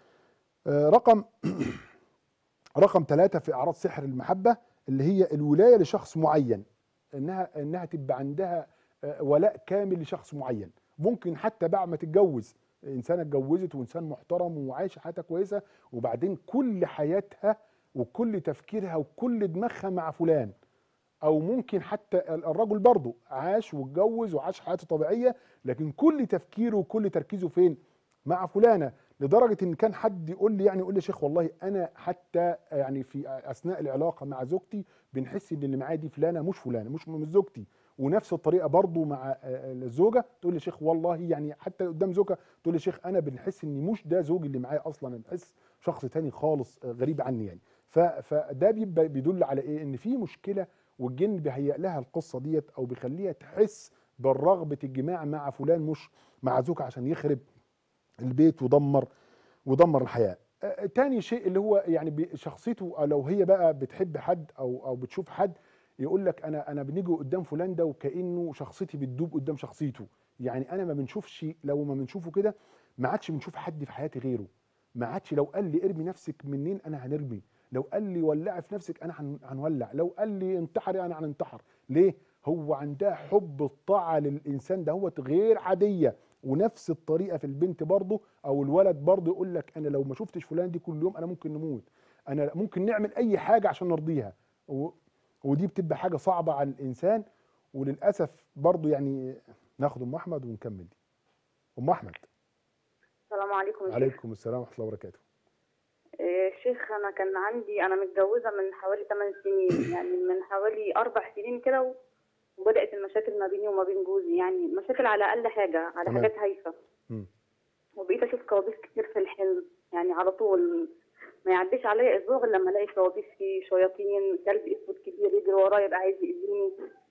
رقم رقم ثلاثة في اعراض سحر المحبه اللي هي الولايه لشخص معين، انها انها تبقى عندها ولاء كامل لشخص معين. ممكن حتى بعد ما تتجوز، انسانه اتجوزت وانسان محترم وعايشه حياتها كويسه، وبعدين كل حياتها وكل تفكيرها وكل دماغها مع فلان. او ممكن حتى الرجل برضه عاش واتجوز وعاش حياته طبيعيه، لكن كل تفكيره وكل تركيزه فين؟ مع فلانه. لدرجه ان كان حد يقول لي يعني يقول لي يا شيخ والله انا حتى يعني في اثناء العلاقه مع زوجتي بنحس ان اللي معايا دي فلانه مش فلانه مش مش زوجتي. ونفس الطريقه برضه مع الزوجه، تقول لي يا شيخ والله يعني حتى قدام زوجها تقول لي يا شيخ انا بنحس ان مش ده زوجي اللي معايا اصلا، انا بحس شخص تاني خالص غريب عني يعني. فده بيبقى بيدل على ايه؟ ان في مشكله، والجن بيهيئ لها القصه ديت او بيخليها تحس بالرغبه الجماع مع فلان مش مع زوجها، عشان يخرب البيت ودمر ودمر الحياه. آه تاني شيء اللي هو يعني شخصيته، أو لو هي بقى بتحب حد او او بتشوف حد يقول لك انا انا بنيجي قدام فلان ده وكانه شخصيتي بتدوب قدام شخصيته. يعني انا ما بنشوفش، لو ما بنشوفه كده ما عادش بنشوف حد في حياتي غيره. ما عادش لو قال لي ارمي نفسك منين انا هنرمي، لو قال لي ولعي في نفسك انا هنولع، لو قال لي انتحري انا هننتحر. ليه؟ هو عندها حب الطاعه للانسان ده هو غير عاديه. ونفس الطريقه في البنت برضه او الولد برضه، يقول لك انا لو ما شفتش فلان دي كل يوم انا ممكن نموت، انا ممكن نعمل اي حاجه عشان نرضيها. و... ودي بتبقى حاجه صعبه على الانسان. وللاسف برضه يعني ناخد ام احمد ونكمل دي. ام احمد. السلام عليكم. عليكم السلام ورحمه الله وبركاته. إيه شيخ، انا كان عندي انا متجوزه من حوالي ثمان سنين، يعني من حوالي اربع سنين كده، وبدات المشاكل ما بيني وما بين جوزي، يعني مشاكل على اقل حاجه، على تمام. حاجات هايفه. وبقيت اشوف كوابيس كتير في الحلم، يعني على طول ما يعديش عليا اسبوع غير لما الاقي كوابيس فيه شياطين، كلب اسود كتير يجري ورايا يبقى عايز يأذيني.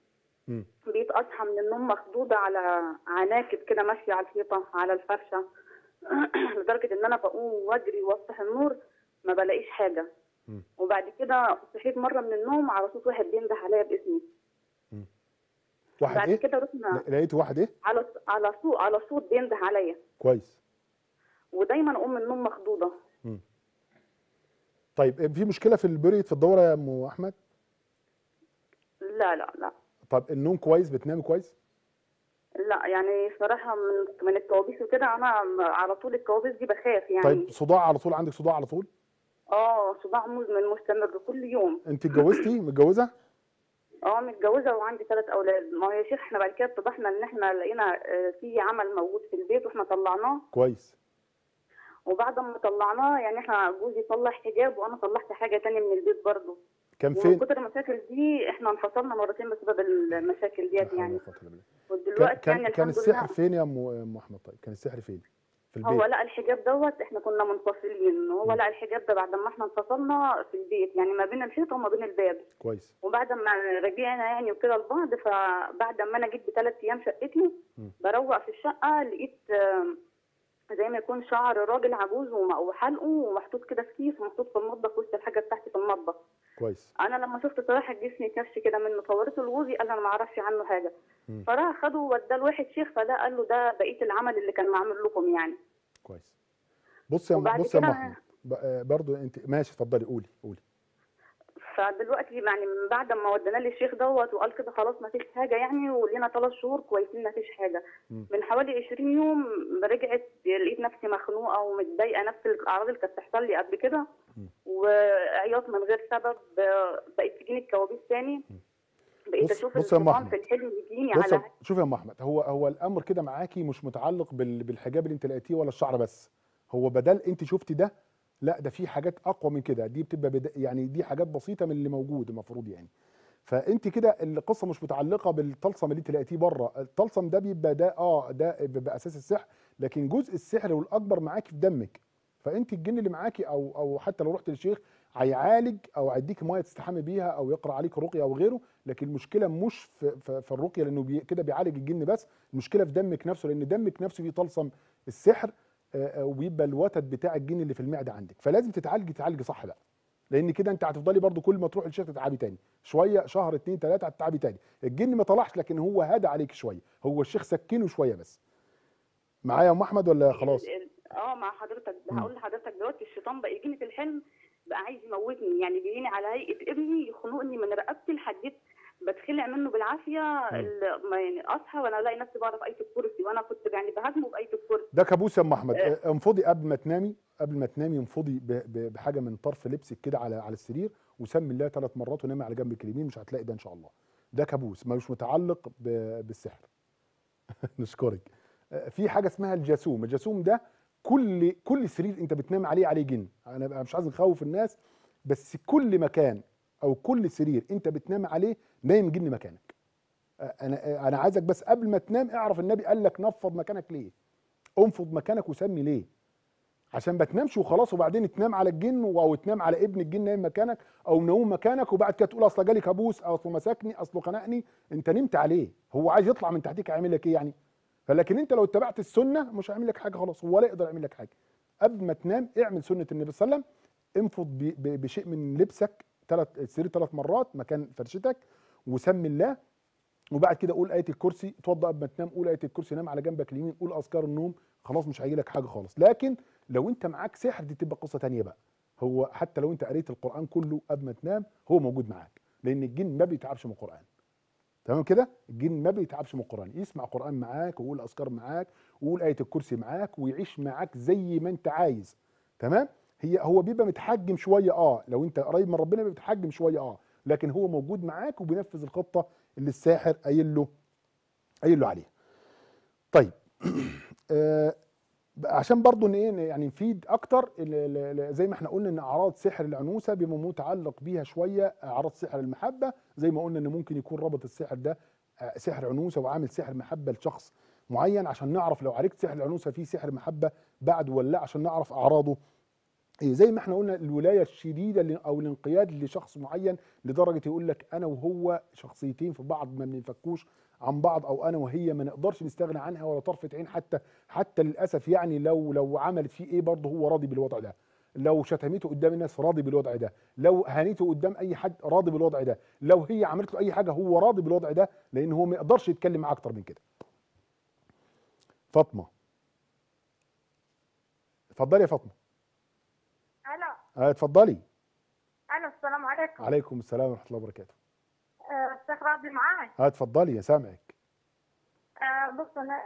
بقيت اصحى من النوم مخضوضه على عناكب كده ماشيه على الحيطه على الفرشه لدرجه ان انا بقوم واجري وافتح النور ما بلاقيش حاجه. م. وبعد كده صحيت مره من النوم على صوت واحد بينده عليا باسمي. م. واحد بعد ايه؟ كده رحنا لقيت واحد ايه؟ على على صوت على صوت بينده عليا. كويس. ودايما اقوم من النوم مخضوضه. م. طيب في مشكله في البريد في الدوره يا ام احمد؟ لا لا لا. طب النوم كويس؟ بتنامي كويس؟ لا يعني صراحه من من الكوابيس وكده انا على طول الكوابيس دي بخاف يعني. طيب صداع على طول؟ عندك صداع على طول؟ اه صداع مزمن مستمر كل يوم. انت اتجوزتي؟ متجوزه؟ اه متجوزه وعندي ثلاث اولاد. ما هو يا شيخ احنا بعد كده اتضحنا ان احنا لقينا في عمل موجود في البيت واحنا طلعناه. كويس. وبعد ما طلعناه يعني احنا جوزي صلح حجاب وانا صلحت حاجه ثانيه من البيت برضه. كان فين؟ ومن كتر المشاكل دي احنا انفصلنا مرتين بسبب المشاكل ديت يعني. ودلوقتي كان يعني كان السحر فين يا ام احمد؟ طيب كان السحر فين؟ في البيت. هو لقى الحجاب دوت، احنا كنا منفصلين، هو لقى الحجاب ده بعد ما احنا انفصلنا في البيت، يعني ما بين الحيطه وما بين الباب. كويس. وبعد ما رجعنا يعني وكده لبعض، فبعد ما انا جيت بثلاث ايام شقتي بروق في الشقه لقيت زي ما يكون شعر راجل عجوز وحلقه ومحطوط كده في كيس ومحطوط في المطبخ وسط الحاجه بتاعتي في المطبخ. كويس. انا لما شفت صراحه جسمي كفش كده منه فورته لجوزي، قال انا ما اعرفش عنه حاجه. م. فراح خده ووداه لواحد شيخ، فده قال له ده بقيه العمل اللي كان معمول لكم يعني. كويس. بص يا بص يا محمد برضه انت ماشي، اتفضلي قولي قولي. فدلوقتي يعني من بعد ما ودينا للشيخ دوت وقال كده خلاص ما فيش حاجه يعني، ولينا ثلاث شهور كويسين ما فيش حاجه. م. من حوالي عشرين يوم رجعت لقيت نفسي مخنوقه ومتضايقه، نفس الاعراض اللي كانت بتحصل لي قبل كده، وعياط من غير سبب. بقيت تجيني الكوابيس تاني، بقيت اشوف الشيطان في الحلم بيجيني على. شوف يا ام احمد، هو هو الامر كده معاكي مش متعلق بالحجاب اللي انت لقيتيه ولا الشعر بس. هو بدل انت شفتي ده، لا ده في حاجات اقوى من كده، دي بتبقى بدا يعني دي حاجات بسيطه من اللي موجود المفروض يعني. فانت كده القصه مش متعلقه بالطلسم اللي انت لقيتيه بره، الطلسم ده بيبقى ده اه ده بيبقى اساس السحر، لكن جزء السحر والاكبر معاكي في دمك. فانت الجن اللي معاكي او او حتى لو رحت للشيخ هيعالج او هيديك ميه تستحمي بيها او يقرا عليك رقيه او غيره، لكن المشكله مش في, في, في الرقيه لانه بي كده بيعالج الجن بس، المشكله في دمك نفسه، لان دمك نفسه فيه طلسم السحر وبيبقى الوتد بتاع الجن اللي في المعده عندك، فلازم تتعالجي تتعالجي صح بقى، لان كده انت هتفضلي برضو كل ما تروح للشيخ تتعبي تاني شويه، شهر اتنين تلاته هتتعبي تاني. الجن ما طلعش لكن هو هدى عليك شويه، هو الشيخ سكنه شويه بس. معايا يا ام احمد ولا خلاص؟ اه مع حضرتك. هقول لحضرتك دلوقتي الشيطان بقى يجيني في الحلم بقى عايز يموتني، يعني بيجيني على هيئه ابني يخنقني من رقبتي لحد بتخلع منه بالعافيه، يعني اصحى وانا الاقي نفسي بعرف ايه الكرسي، وانا كنت يعني بهاجمه بايه الكرسي. ده كابوس يا ام احمد. أه. انفضي قبل ما تنامي، قبل ما تنامي انفضي بحاجه من طرف لبسك كده على على السرير، وسمي الله ثلاث مرات ونامي على جنبك اليمين، مش هتلاقي ده ان شاء الله. ده كابوس ملوش متعلق بالسحر. نشكرك. في حاجه اسمها الجاسوم، الجاسوم ده كل كل سرير انت بتنام عليه عليه جن. انا مش عايز نخوف الناس، بس كل مكان او كل سرير انت بتنام عليه نايم جن مكانك. انا انا عايزك بس قبل ما تنام اعرف النبي قال لك نفض مكانك ليه؟ انفض مكانك وسمي ليه؟ عشان ما تنامش وخلاص وبعدين تنام على الجن او تنام على ابن الجن نايم مكانك او منوم مكانك، وبعد كده تقول اصل جالي كابوس او اصله مسكني اصله خنقني. انت نمت عليه، هو عايز يطلع من تحتك هيعمل لك ايه يعني؟ فلكن انت لو اتبعت السنه مش هيعمل لك حاجه خلاص، هو لا يقدر يعمل لك حاجه. قبل ما تنام اعمل سنه النبي صلى الله عليه وسلم، انفض بشيء من لبسك ثلاث السرير ثلاث مرات مكان فرشتك، وسمي الله، وبعد كده قول آية الكرسي، اتوضى قبل ما تنام قول آية الكرسي، نام على جنبك اليمين، قول أذكار النوم، خلاص مش هيجي لك حاجة خالص. لكن لو أنت معاك سحر دي تبقى قصة تانية بقى. هو حتى لو أنت قريت القرآن كله قبل ما تنام هو موجود معاك، لأن الجن ما بيتعبش من القرآن. تمام كده؟ الجن ما بيتعبش من القرآن، يسمع قرآن معاك ويقول أذكار معاك ويقول آية الكرسي معاك ويعيش معاك زي ما أنت عايز. تمام؟ هي هو بيبقى متحجم شوية اه، لو أنت قريب من ربنا بيبقى متحجم شوية اه، لكن هو موجود معاك وبينفذ الخطة اللي الساحر قايل له قايل له عليها. طيب آه عشان برضو ايه يعني نفيد اكتر، زي ما احنا قلنا ان اعراض سحر العنوسه بما متعلق بيها شويه اعراض سحر المحبه، زي ما قلنا ان ممكن يكون ربط السحر ده سحر عنوسه وعامل سحر محبه لشخص معين، عشان نعرف لو عالجت سحر العنوسه في سحر محبه بعد ولا لا، عشان نعرف اعراضه. زي ما احنا قلنا الولايه الشديده او الانقياد لشخص معين لدرجه يقول لك انا وهو شخصيتين في بعض ما بنفكوش عن بعض، او انا وهي ما نقدرش نستغنى عنها ولا طرفه عين، حتى حتى للاسف يعني لو لو عملت فيه ايه برضه هو راضي بالوضع ده، لو شتمته قدام الناس راضي بالوضع ده، لو هانته قدام اي حد راضي بالوضع ده، لو هي عملت له اي حاجه هو راضي بالوضع ده، لان هو ما يقدرش يتكلم معاه اكتر من كده. فاطمه اتفضلي يا فاطمه. الو. اتفضلي. الو السلام عليكم. عليكم السلام ورحمه الله وبركاته. الشيخ راضي معاي؟ اه اتفضلي يا سامعك. آه بص انا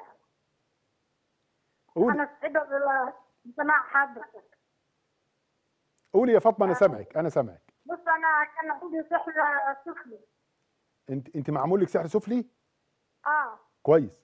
قولي. انا سعيده بسماع حضرتك. قولي يا فاطمه انا آه سامعك انا سامعك. بص انا كان عندي سحر سفلي. انت انت معمول لك سحر سفلي؟ اه كويس.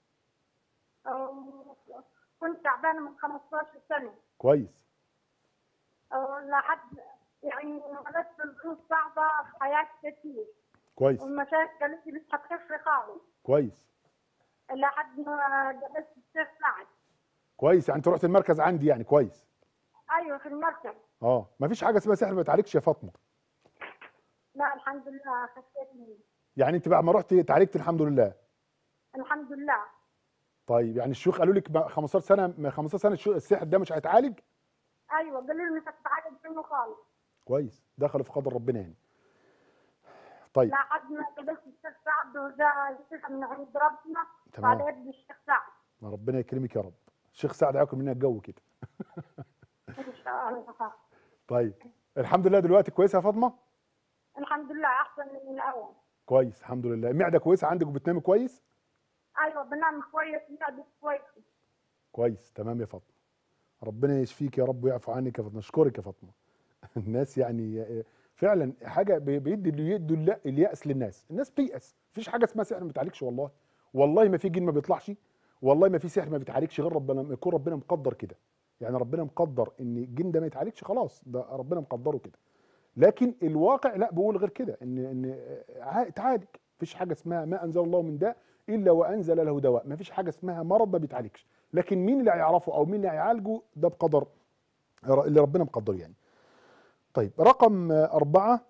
آه كنت تعبانه من خمستاشر سنه. كويس. آه لحد يعني مرت بظروف صعبه في حياتي كتير. كويس. والمشاكل اللي مش هتخف خالص. كويس. لحد ما جلست الشيخ سعد. كويس، يعني انت رحت المركز عندي يعني. كويس. ايوه في المركز. اه مفيش حاجه اسمها سحر ما تعالجش يا فاطمه. لا الحمد لله خفيت منه. يعني انت بعد ما رحت اتعالجت الحمد لله؟ الحمد لله. طيب يعني الشيوخ قالوا لك خمستاشر سنه خمستاشر سنه السحر ده مش هيتعالج؟ ايوه قالوا لي مش هتتعالج منه خالص. كويس، دخلوا في قدر ربنا يعني. طيب لحد ما قابلت الشيخ سعد وده يشوف من عند ربنا. تمام. على يد الشيخ سعد. ما ربنا يكرمك يا رب. الشيخ سعد هياكل منها الجو كده. ان شاء الله. طيب الحمد لله دلوقتي كويسه يا فاطمه؟ الحمد لله احسن من الاول. كويس الحمد لله. المعده كويسه عندك وبتنامي كويس؟ ايوه بنام كويس معدتي كويس. كويس تمام يا فاطمه. ربنا يشفيك يا رب ويعفو عنك يا فاطمه. اشكرك يا فاطمه. الناس يعني فعلا حاجه بيدي اللي يدوا اليأس للناس، الناس بتيأس، مفيش حاجه اسمها سحر ما بيتعالجش والله. والله ما في جن ما بيطلعش، والله ما في سحر ما بيتعالجش غير ربنا يكون ربنا مقدر كده. يعني ربنا مقدر ان الجن ده ما يتعالجش خلاص، ده ربنا مقدره كده. لكن الواقع لا بيقول غير كده، ان ان اتعالج. مفيش حاجه اسمها ما انزل الله من داء الا وانزل له دواء، مفيش حاجه اسمها مرض ما بيتعالجش، لكن مين اللي هيعرفه او مين اللي هيعالجه ده بقدر اللي ربنا مقدره يعني. طيب رقم أربعة،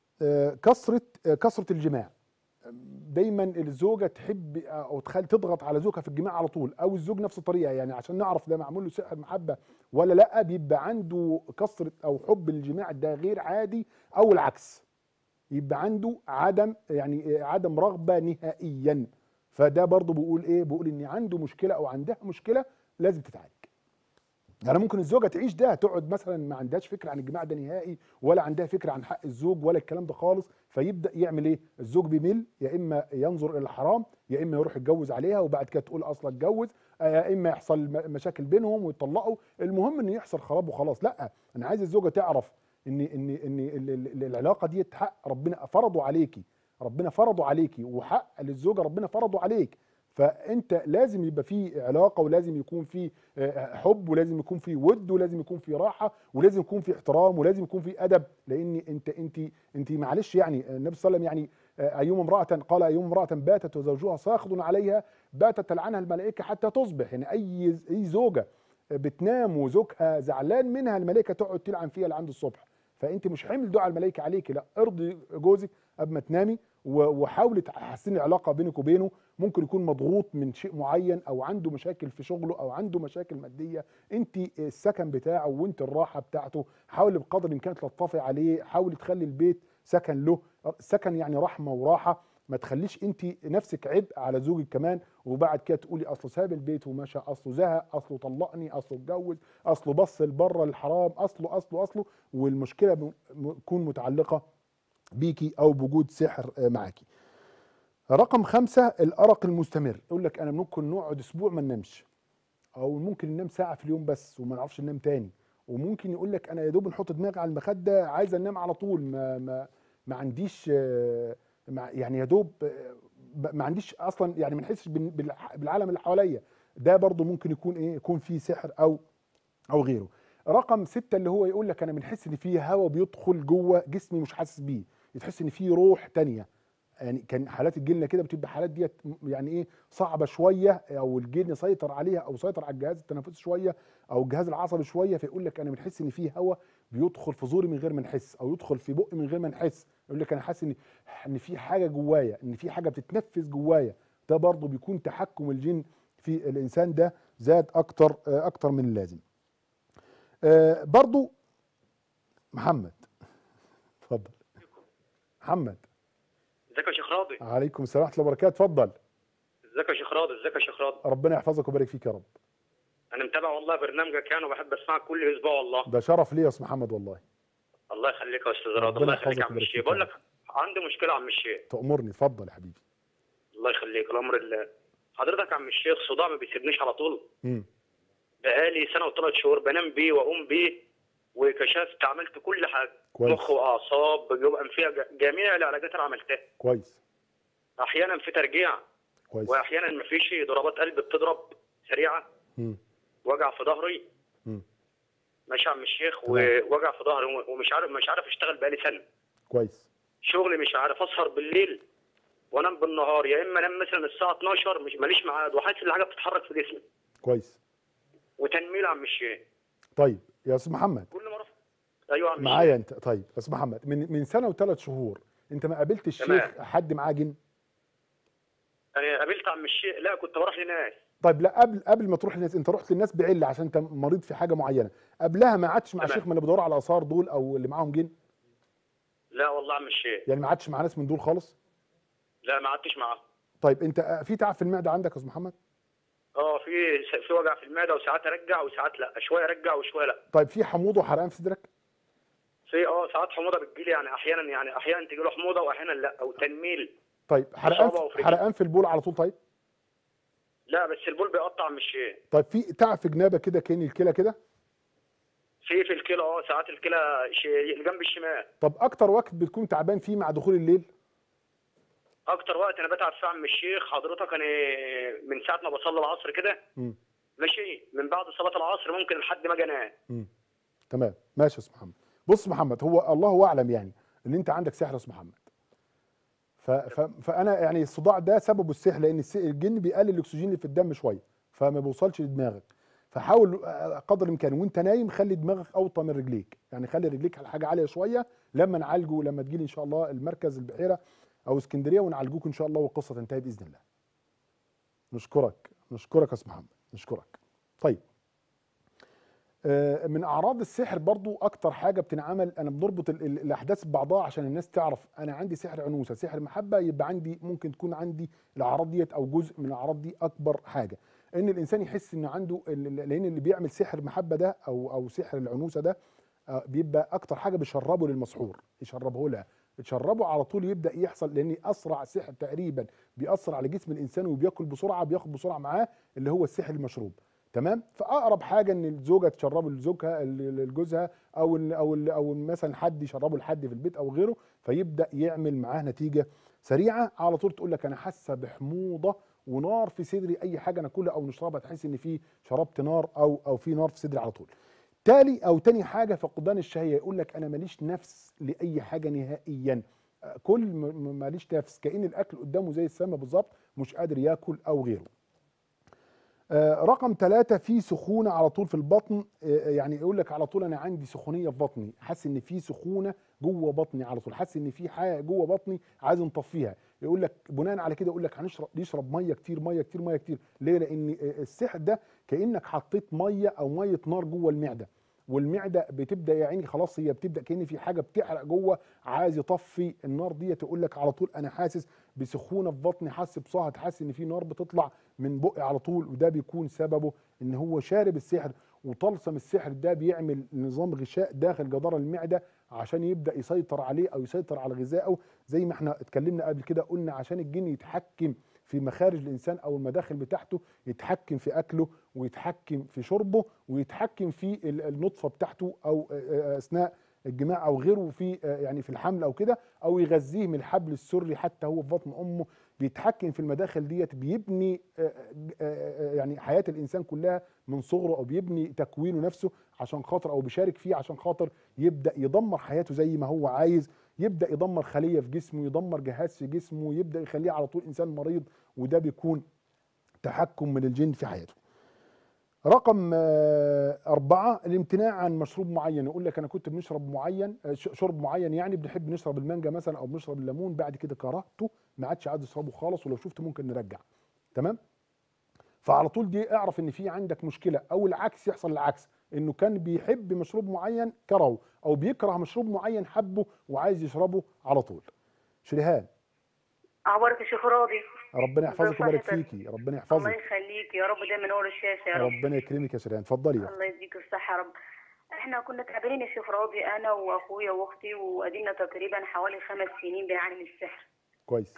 كثرة كثرة الجماع. دايما الزوجه تحب او تخلي تضغط على زوجها في الجماع على طول، او الزوج نفس الطريقه، يعني عشان نعرف ده معمول له سحر محبه ولا لا. بيبقى عنده كثره او حب الجماع ده غير عادي، او العكس يبقى عنده عدم يعني عدم رغبه نهائيا. فده برضه بيقول ايه؟ بيقول ان عنده مشكله او عندها مشكله لازم تتعالج. يعني ممكن الزوجه تعيش ده، تقعد مثلا ما عندهاش فكره عن الجماع ده نهائي، ولا عندها فكره عن حق الزوج ولا الكلام ده خالص. فيبدا يعمل ايه؟ الزوج بيمل، يا اما ينظر الى الحرام، يا اما يروح يتجوز عليها وبعد كده تقول اصلا اتجوز، يا اما يحصل مشاكل بينهم ويطلقوا. المهم ان يحصل خراب وخلاص. لا، انا عايز الزوجه تعرف ان ان ان العلاقه دي حق ربنا فرضه عليكي، ربنا فرضه عليكي، وحق للزوجه ربنا فرضه عليك. فانت لازم يبقى في علاقه، ولازم يكون في حب، ولازم يكون في ود، ولازم يكون في راحه، ولازم يكون في احترام، ولازم يكون في ادب. لان انت انت انت معلش يعني النبي صلى الله عليه وسلم يعني ايما امراه قال ايما امراه باتت وزوجها ساخط عليها باتت تلعنها الملائكه حتى تصبح. يعني اي اي زوجه بتنام وزوجها زعلان منها الملائكه تقعد تلعن فيها لعند الصبح. فانت مش حمل دعاء الملائكه عليكي، لا، ارضي جوزك قبل ما تنامي، وحاولي تحسني العلاقه بينك وبينه. ممكن يكون مضغوط من شيء معين، او عنده مشاكل في شغله، او عنده مشاكل ماديه. انت السكن بتاعه وانت الراحه بتاعته. حاولي بقدر الامكان تلطفي عليه، حاولي تخلي البيت سكن له. السكن يعني رحمه وراحه، ما تخليش انت نفسك عبء على زوجك كمان، وبعد كده تقولي اصله ساب البيت ومشى، اصله زهق، اصله طلقني، اصله اتجوز، اصله بص لبره الحرام، اصله اصله اصله والمشكله تكون متعلقه بيكي او بوجود سحر معاكي. رقم خمسة، الأرق المستمر. يقول لك أنا ممكن نقعد أسبوع ما ننامش، أو ممكن ننام ساعة في اليوم بس وما نعرفش ننام تاني. وممكن يقول لك أنا يا دوب نحط دماغي على المخدة عايز أنام على طول، ما ما ما عنديش يعني يا دوب ما عنديش أصلا، يعني ما نحسش بالعالم اللي حواليا. ده برضه ممكن يكون إيه؟ يكون فيه سحر أو أو غيره. رقم ستة اللي هو يقول لك أنا بنحس إن فيه هواء بيدخل جوه جسمي مش حاسس بيه، تحس إن فيه روح تانية. يعني كان حالات الجن كده بتبقى حالات ديت يعني ايه صعبه شويه، او الجن يسيطر عليها او يسيطر على الجهاز التنفسي شويه او الجهاز العصبي شويه. فيقول لك انا بنحس ان في هواء بيدخل في زوري من غير ما نحس، او يدخل في بقي من غير ما نحس. يقول لك انا حاسس ان ان في حاجه جوايا، ان في حاجه بتتنفس جوايا. ده برضه بيكون تحكم الجن في الانسان ده زاد اكتر اكتر من اللازم. آه برضه محمد، اتفضل محمد. ازيك يا شيخ راضي؟ عليكم السلام ورحمه الله وبركاته، اتفضل. ازيك يا شيخ راضي؟ ازيك يا شيخ راضي؟ ربنا يحفظك ويبارك فيك يا رب. انا متابع والله برنامجك يعني، وبحب اسمعك كل اسبوع والله. ده شرف لي يا استاذ محمد والله. الله يخليك يا استاذ راضي، الله يخليك يا عم الشيخ. بقول لك عندي مشكله يا عم الشيخ. تأمرني، اتفضل يا حبيبي. الله يخليك، الامر لله. حضرتك يا عم الشيخ صداع ما بيسيبنيش على طول. امم بقالي سنه وثلاث شهور بنام بيه واقوم بيه، وكشفت عملت كل حاجه، كويس. مخ واعصاب، جيوب انفيه، جميع العلاجات اللي عملتها. كويس. احيانا في ترجيع، كويس. واحيانا ما فيش، ضربات قلب بتضرب سريعه، امم وجع في ظهري. امم ماشي يا عم الشيخ، ووجع في ظهري، ومش عارف مش عارف اشتغل بقالي سنه. كويس. شغلي مش عارف، اسهر بالليل وانام بالنهار، يا اما انام مثلا الساعه اتناشر، مش ماليش ميعاد، وحاسس ان حاجه بتتحرك في جسمي. كويس. وتنميل يا عم الشيخ. طيب يا استاذ محمد، كل مره. ايوه يا عم الشيخ. معايا انت. طيب يا استاذ محمد، من من سنه وثلاث شهور انت ما قابلتش الشيخ حد معاه جن؟ انا قابلت عم الشيخ، لا كنت بروح لناس. طيب لا، قبل قبل ما تروح للناس انت رحت للناس بعله عشان انت مريض في حاجه معينه. قبلها ما قعدتش مع الشيخ من اللي بيدوروا على اثار دول او اللي معاهم جن؟ لا والله عم الشيخ. يعني ما قعدتش مع ناس من دول خالص؟ لا ما قعدتش معاهم. طيب انت في تعب في المعده عندك يا استاذ محمد؟ اه في في وجع في المعده، وساعات ارجع وساعات لا، شويه ارجع وشويه لا. طيب في حموضه وحرقان في صدرك؟ في اه ساعات حموضه بتجيلي، يعني احيانا يعني احيانا تجي له حموضه واحيانا لا، او تنميل. طيب حرقان في حرقان في البول على طول؟ طيب لا بس البول بيقطع مش شيء. طيب في تعب في جنابك كده كأن الكلى كده؟ في في الكلى اه ساعات الكلى الجنب الشمال. طب اكتر وقت بتكون تعبان فيه مع دخول الليل؟ اكتر وقت انا بتعب فيه عم الشيخ حضرتك انا من ساعه ما بصلي العصر كده، ماشي، من بعد صلاه العصر ممكن لحد ما اجي انام. امم تمام ماشي يا استاذ محمد. بص محمد، هو الله اعلم يعني ان انت عندك سحر يا استاذ محمد. ف... ف... فانا يعني الصداع ده سببه السحر، لان الجن بيقلل الاكسجين اللي في الدم شويه فما بيوصلش لدماغك. فحاول قدر الامكان وانت نايم خلي دماغك اوطى من رجليك، يعني خلي رجليك على حاجه عاليه شويه لما نعالجه، لما تجي لي ان شاء الله المركز البحيره او اسكندريه ونعالجوك ان شاء الله والقصه تنتهي باذن الله. نشكرك نشكرك يا استاذ محمد، نشكرك. طيب من اعراض السحر برضو اكتر حاجه بتنعمل، انا بنربط الاحداث ببعضها عشان الناس تعرف انا عندي سحر عنوسه سحر محبه، يبقى عندي ممكن تكون عندي الاعراض ديت او جزء من الاعراض دي. اكبر حاجه ان الانسان يحس ان عنده، لان اللي بيعمل سحر محبه ده او او سحر العنوسه ده بيبقى اكتر حاجه بيشربه للمسحور، يشربه لها تشربه على طول يبدا يحصل، لان اسرع سحر تقريبا بيأثر على جسم الانسان وبياكل بسرعه بياخد بسرعه معاه اللي هو السحر المشروب. تمام؟ فاقرب حاجه ان الزوجه تشربه لزوجها لجوزها او ال او ال او مثلا حد يشربه لحد في البيت او غيره، فيبدا يعمل معاه نتيجه سريعه على طول. تقول لك انا حاسه بحموضه ونار في صدري، اي حاجه ناكلها او نشربها تحس ان في شربت نار او او في نار في صدري على طول. تالي او تاني حاجه فقدان الشهيه، يقول لك انا ماليش نفس لاي حاجه نهائيا، كل ماليش نفس، كأن الاكل قدامه زي السما بالظبط مش قادر ياكل او غيره. آه رقم ثلاثة في سخونه على طول في البطن، آه يعني يقول لك على طول انا عندي سخونيه في بطني، حاسس ان في سخونه جوه بطني على طول، حاسس ان في حاجه جوه بطني عايز نطفيها. يقول لك بناء على كده يقول لك هنشرب يشرب ميه كتير ميه كتير ميه كتير. ليه؟ لان السحر ده كانك حطيت ميه او ميه نار جوه المعده، والمعده بتبدا يا عيني خلاص هي بتبدا كأن في حاجه بتحرق جوه عايز يطفي النار دي. تقول لك على طول انا حاسس بسخونه في بطني، حاسس بصهد، حاسس ان في نار بتطلع من بقي على طول، وده بيكون سببه ان هو شارب السحر. وطلسم السحر ده بيعمل نظام غشاء داخل جدار المعده عشان يبدا يسيطر عليه او يسيطر على غذائه، زي ما احنا اتكلمنا قبل كده قلنا عشان الجن يتحكم في مخارج الانسان او المداخل بتاعته، يتحكم في اكله ويتحكم في شربه ويتحكم في النطفه بتاعته او اثناء الجماع او غيره، في يعني في الحمل او كده، او يغذيه من الحبل السري حتى هو في بطن امه، بيتحكم في المداخل ديت، بيبني يعني حياه الانسان كلها من صغره، او بيبني تكوينه نفسه عشان خاطر، او بيشارك فيه عشان خاطر يبدا يدمر حياته زي ما هو عايز، يبدا يدمر خليه في جسمه، يدمر جهاز في جسمه، يبدا يخليه على طول انسان مريض، وده بيكون تحكم من الجن في حياته. رقم أربعة الامتناع عن مشروب معين، يقول لك أنا كنت بنشرب معين شرب معين، يعني بنحب نشرب المانجا مثلا أو بنشرب الليمون، بعد كده كرهته ما عادش عايز أشربه خالص، ولو شفته ممكن نرجع. تمام؟ فعلى طول دي اعرف إن في عندك مشكلة، أو العكس يحصل العكس، إنه كان بيحب مشروب معين كرهه، أو بيكره مشروب معين حبه وعايز يشربه على طول. شريهان، عبارك يا شيخ راضي، ربنا يحفظك ويبارك فيكي، ربنا يحفظك. الله يخليك يا رب، دايما نور الشاشه يا رب. ربنا يكرمك يا شريهان، اتفضلي. الله يديك الصحه يا رب. احنا كنا تعبانين يا شيخ راضي، انا واخويا واختي، وادينا تقريبا حوالي خمس سنين بنعاني من السحر. كويس.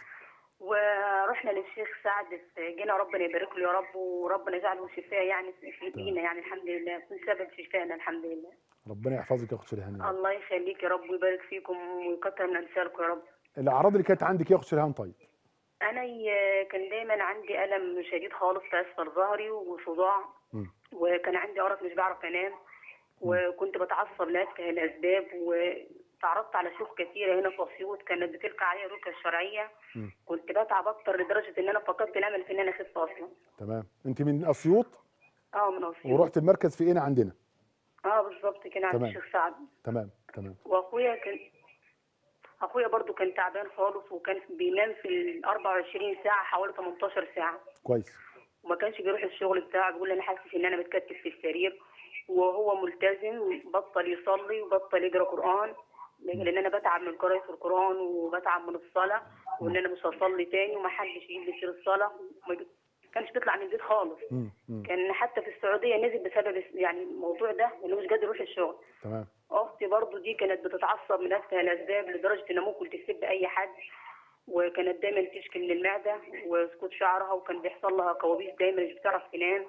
ورحنا للشيخ سعد، جينا ربنا يبارك له يا رب، وربنا يجعله شفاء يعني في ايدينا، يعني الحمد لله يكون سبب شفائنا الحمد لله. ربنا يحفظك يا اخت شريهان. الله يخليك يا رب ويبارك فيكم ويكتر من امثالكم يا رب. الاعراض اللي كانت عندك يا اخت شريهان؟ طيب انا كان دايما عندي الم شديد خالص في اسفل ظهري وصداع، م. وكان عندي ارق مش بعرف انام، وكنت بتعصب لأتفه الاسباب، وتعرضت على شيوخ كثيره هنا في اسيوط كانت بتلقى عليا الرقيه الشرعيه. م. كنت بتعب اكتر لدرجه ان انا فقدت الامل في ان انا اخف اصلا. تمام. انت من اسيوط؟ اه من اسيوط. ورحت المركز في هنا عندنا؟ اه بالظبط كده عند الشيخ سعد. تمام تمام. واخويا كان اخويا برضو كان تعبان خالص، وكان بينام في ال أربعة وعشرين ساعه حوالي ثمانية عشر ساعه. كويس. وما كانش بيروح الشغل بتاعه، بيقول انا حاسس ان انا متكتف في السرير، وهو ملتزم، بطل يصلي وبطل يقرا قران، لان انا بتعب من قراءه القران وبتعب من الصلاه، وان انا مش هصلي تاني ومحدش يجيب لي سير الصلاه، ما كانش بيطلع من البيت خالص. م- م. كان حتى في السعوديه نزل بسبب يعني الموضوع ده، انه مش قادر يروح الشغل. تمام. اختي برضو دي كانت بتتعصب من اسهل الاسباب لدرجه انها ممكن تسب اي حد، وكانت دايما تشكي من المعده وسقوط شعرها، وكان بيحصل لها كوابيس دايما مش بتعرف تنام.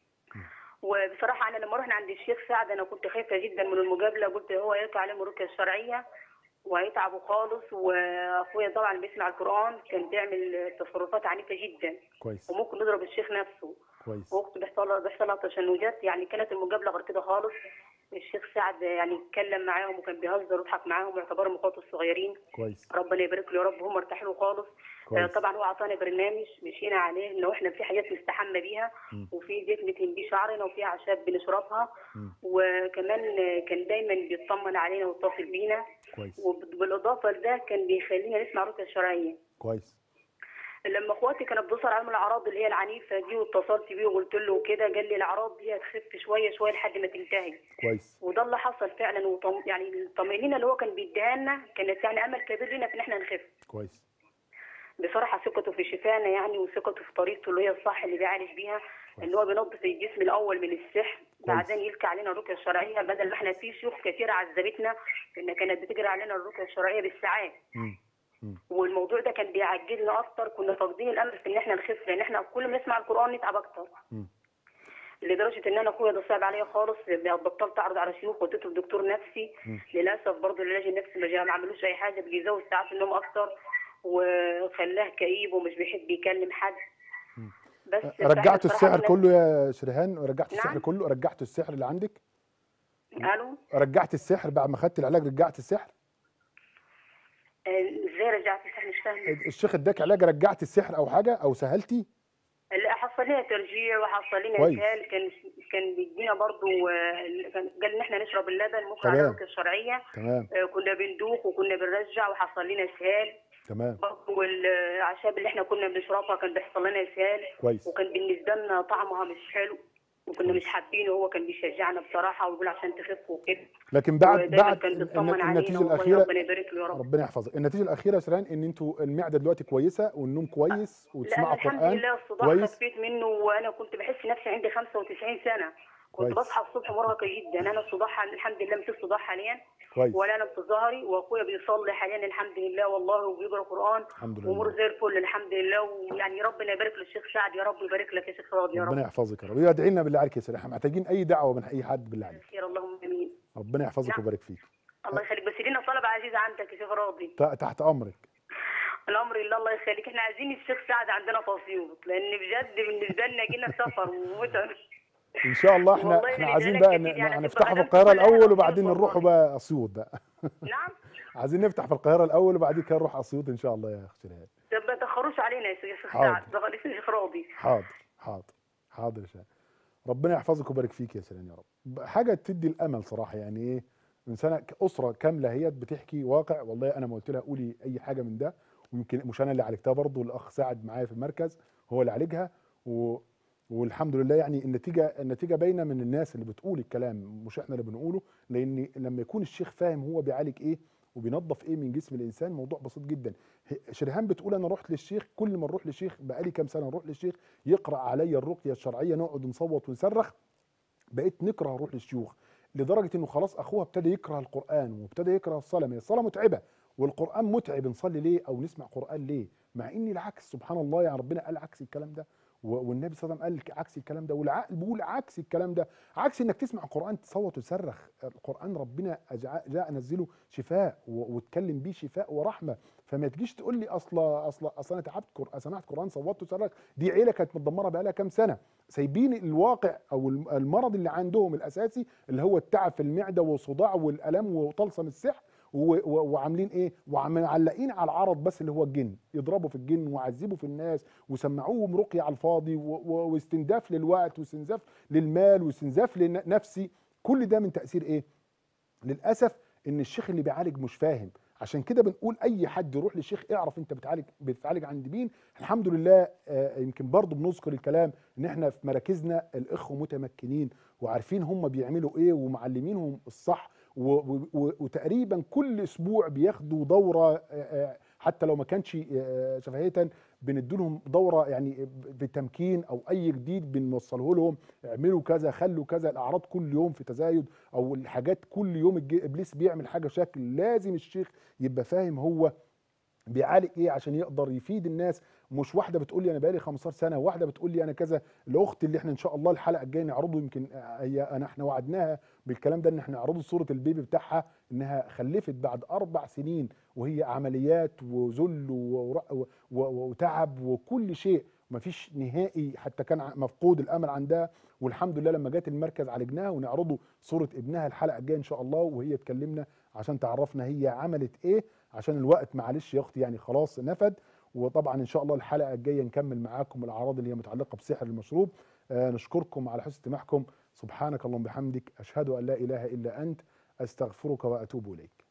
وبصراحه انا لما رحنا عند الشيخ سعد انا كنت خايفه جدا من المقابله، قلت هو يقع عليهم الرقيه الشرعيه وهيتعبوا خالص، واخويا طبعا بيسمع القران كان بيعمل تصرفات عنيفه جدا. كويس. وممكن يضرب الشيخ نفسه. كويس. واخته بيحصل لها بيحصل لها تشنجات، يعني كانت المقابله غير كده خالص. الشيخ سعد يعني اتكلم معاهم وكان بيهزر ويضحك معاهم ويعتبرهم اخواته الصغيرين. كويس. ربنا يبارك له يا رب، هم ارتاحوا له خالص. كويس. طبعا هو اعطانا برنامج مشينا عليه انه احنا في حاجات نستحمى بيها م. وفي زيت ندهن بيه شعرنا وفي اعشاب بنشربها. م. وكمان كان دايما بيطمن علينا ويتصل بينا. كويس. وبالاضافه لده كان بيخلينا نسمع رقيه شرعيه. كويس. لما اخواتي كانت بتظهر عليهم الاعراض اللي هي العنيفه دي واتصلت بيه وقلت له كده، قال لي الاعراض دي هتخف شويه شويه لحد ما تنتهي. كويس. وده اللي حصل فعلا. وطم... يعني الطمانينه اللي هو كان بيديها لنا كانت يعني امل كبير لنا في ان احنا نخف. كويس. بصراحه ثقته في شفانا يعني وثقته في طريقته اللي هي الصح اللي بيعالج بيها، ان هو بينظف الجسم الاول من السحر، بعدين يلقى علينا الرقيه الشرعيه. بدل ما احنا في شيوخ كثيره عذبتنا ان كانت بتجري علينا الرقيه الشرعيه بالساعات. م. والموضوع ده كان بيعجزنا اكتر، كنا فاقدين الامل في ان احنا نخف لان احنا كل ما نسمع القران نتعب اكتر. م. لدرجه ان انا اخويا ده صعب عليا خالص، بطلت اعرض على شيوخ وديته لدكتور نفسي. م. للاسف برضه العلاج النفسي ما جا- ما عملوش اي حاجه، بيزود ساعات النوم اكتر وخلاه كئيب ومش بيحب يكلم حد. م. بس رجعتوا السحر كنا... كله يا شريهان؟ رجعتوا نعم؟ السحر كله؟ رجعتوا السحر اللي عندك؟ الو. رجعت السحر بعد ما خدت العلاج؟ رجعت السحر؟ ازاي رجعت السحر؟ مش فاهمه. الشيخ اداك علاج رجعت السحر او حاجه او سهلتي؟ لا، حصل لنا ترجيع وحصل لنا كويس. اسهال. كان كان بيدينا برضه، كان قال ان احنا نشرب اللبن ممكن على تمام. الرقيه الشرعيه. تمام. آه، كنا بندوخ وكنا بنرجع وحصل لنا اسهال. تمام. برضه والاعشاب اللي احنا كنا بنشربها كان بيحصل لنا اسهال. كويس. وكان بالنسبه لنا طعمها مش حلو وكنا كويس. مش حابينه. هو كان بيشجعنا بصراحه ويقول عشان تخف وكده. لكن بعد ودايما بعد كان الن- بيطمن علينا. النتيجه والله الاخيره، ربنا يبارك له يا رب. ربنا يحفظك، النتيجه الاخيره يا شيرين ان انتوا المعده دلوقتي كويسه والنوم كويس لا، انا وتسمعوا الحمد قران لله الصداع كويس. خفيت منه. وانا كنت بحس نفسي عندي خمسة وتسعين سنه. كنت كويس. بصحى الصبح مرهقه جدا. انا الصداع الحمد لله مفيش صداع حاليا كويس. ولا انا في ظهري. واخويا بيصلي حاليا الحمد لله والله وبيقرا قران الحمد لله. وامور زي الفل الحمد لله. ويعني ربنا يبارك للشيخ سعد، يا رب يبارك لك يا شيخ راضي يا رب. ربنا يحفظك يا رب. ويدعي لنا بالله عليك يا شيرين، احنا محتاجين اي دعوه من اي حد بالله عليك. خير اللهم امين. ربنا يحفظك نعم. ويبارك فيك. الله يخليك. بس لينا طلبه عزيزه عندك يا شيخ راضي. ت- تحت امرك. الامر لله. الله يخليك. احنا عايزين الشيخ سعد عندنا في اسيوط لان بجد بالنسبه لنا جينا سفر ومتعب. ان شاء الله احنا والله احنا يعني عايزين لك بقى كتير ن- يعني ن- هتبقى نفتحها في خدمت القاهره كل أهل الاول أسيوط وبعدين نروحوا والله. بقى اسيوط بقى. نعم. عايزين نفتح في القاهره الاول وبعدين كده نروح اسيوط ان شاء الله يا اخت شيرين. طب ما تاخروش علينا يا شيخ حاضر. سعد. ده خليك يا شيخ راضي. حاضر حاضر حاضر يا شيرين. ربنا يحفظك ويبارك فيك يا شيرين يا رب. حاجه تدي الامل صراحه، يعني ايه، انسانه اسره كامله هي بتحكي واقع. والله انا ما قلت لها قولي اي حاجه من ده، ويمكن مش انا اللي عالجتها، برضه الاخ سعد معايا في المركز هو اللي عالجها و... والحمد لله. يعني النتيجه النتيجه باينه من الناس اللي بتقول الكلام، مش احنا اللي بنقوله. لان لما يكون الشيخ فاهم هو بيعالج ايه وبينظف ايه من جسم الانسان، موضوع بسيط جدا. شريهان بتقول انا رحت للشيخ، كل ما نروح للشيخ بقالي كام سنه نروح للشيخ يقرا عليا الرقيه الشرعيه، نقعد نصوت ونصرخ. بقيت نكره اروح للشيوخ لدرجه انه خلاص اخوها ابتدى يكره القران وابتدى يكره الصلاه. ما الصلاه متعبه والقران متعب، نصلي ليه او نسمع قران ليه؟ مع ان العكس سبحان الله، يعني ربنا قال عكس الكلام ده والنبي صلى الله عليه وسلم قال عكس الكلام ده والعقل بيقول عكس الكلام ده. عكس انك تسمع قران تصوت وتصرخ. القران ربنا جاء نزله شفاء واتكلم بيه شفاء ورحمه. فما تجيش تقول لي اصل اصل اصل انا تعبت سمعت قران صوت وصرخ. دي عيله كانت متدمره بقى لها كام سنه، سايبين الواقع او المرض اللي عندهم الاساسي اللي هو التعب في المعده والصداع والالم وطلسم السحر، وعاملين ايه؟ ومعلقين على العرض بس اللي هو الجن، يضربوا في الجن ويعذبوا في الناس وسمعوهم رقيه على الفاضي واستنزاف للوقت واستنزاف للمال واستنزاف لنفسي. كل ده من تاثير ايه؟ للاسف ان الشيخ اللي بيعالج مش فاهم. عشان كده بنقول اي حد يروح للشيخ اعرف انت بتعالج بتتعالج عند مين. الحمد لله. آه يمكن برضو بنذكر الكلام ان احنا في مراكزنا الاخوه متمكنين وعارفين هم بيعملوا ايه ومعلمينهم الصح، وتقريبا كل اسبوع بياخدوا دوره، حتى لو ما كانش شفهيه بنديلهم دوره يعني بتمكين او اي جديد بنوصله لهم. اعملوا كذا خلوا كذا، الاعراض كل يوم في تزايد او الحاجات كل يوم ابليس بيعمل حاجه شكل. لازم الشيخ يبقى فاهم هو بيعالج ايه عشان يقدر يفيد الناس. مش واحده بتقول لي انا بقالي خمستاشر سنه وواحده بتقول لي انا كذا. الاخت اللي احنا ان شاء الله الحلقه الجايه نعرضه، يمكن هي انا احنا وعدناها بالكلام ده ان احنا نعرضه صوره البيبي بتاعها انها خلفت بعد اربع سنين وهي عمليات وذل وتعب وكل شيء، ومفيش نهائي، حتى كان مفقود الامل عندها، والحمد لله لما جت المركز عالجناها، ونعرضوا صوره ابنها الحلقه الجايه ان شاء الله وهي تكلمنا عشان تعرفنا هي عملت ايه، عشان الوقت معلش يا اختي يعني خلاص نفد. وطبعا ان شاء الله الحلقه الجايه نكمل معاكم الاعراض اللي هي متعلقه بسحر المشروب. آه نشكركم على حسن استماعكم. سبحانك اللهم وبحمدك، اشهد ان لا اله الا انت، استغفرك واتوب اليك.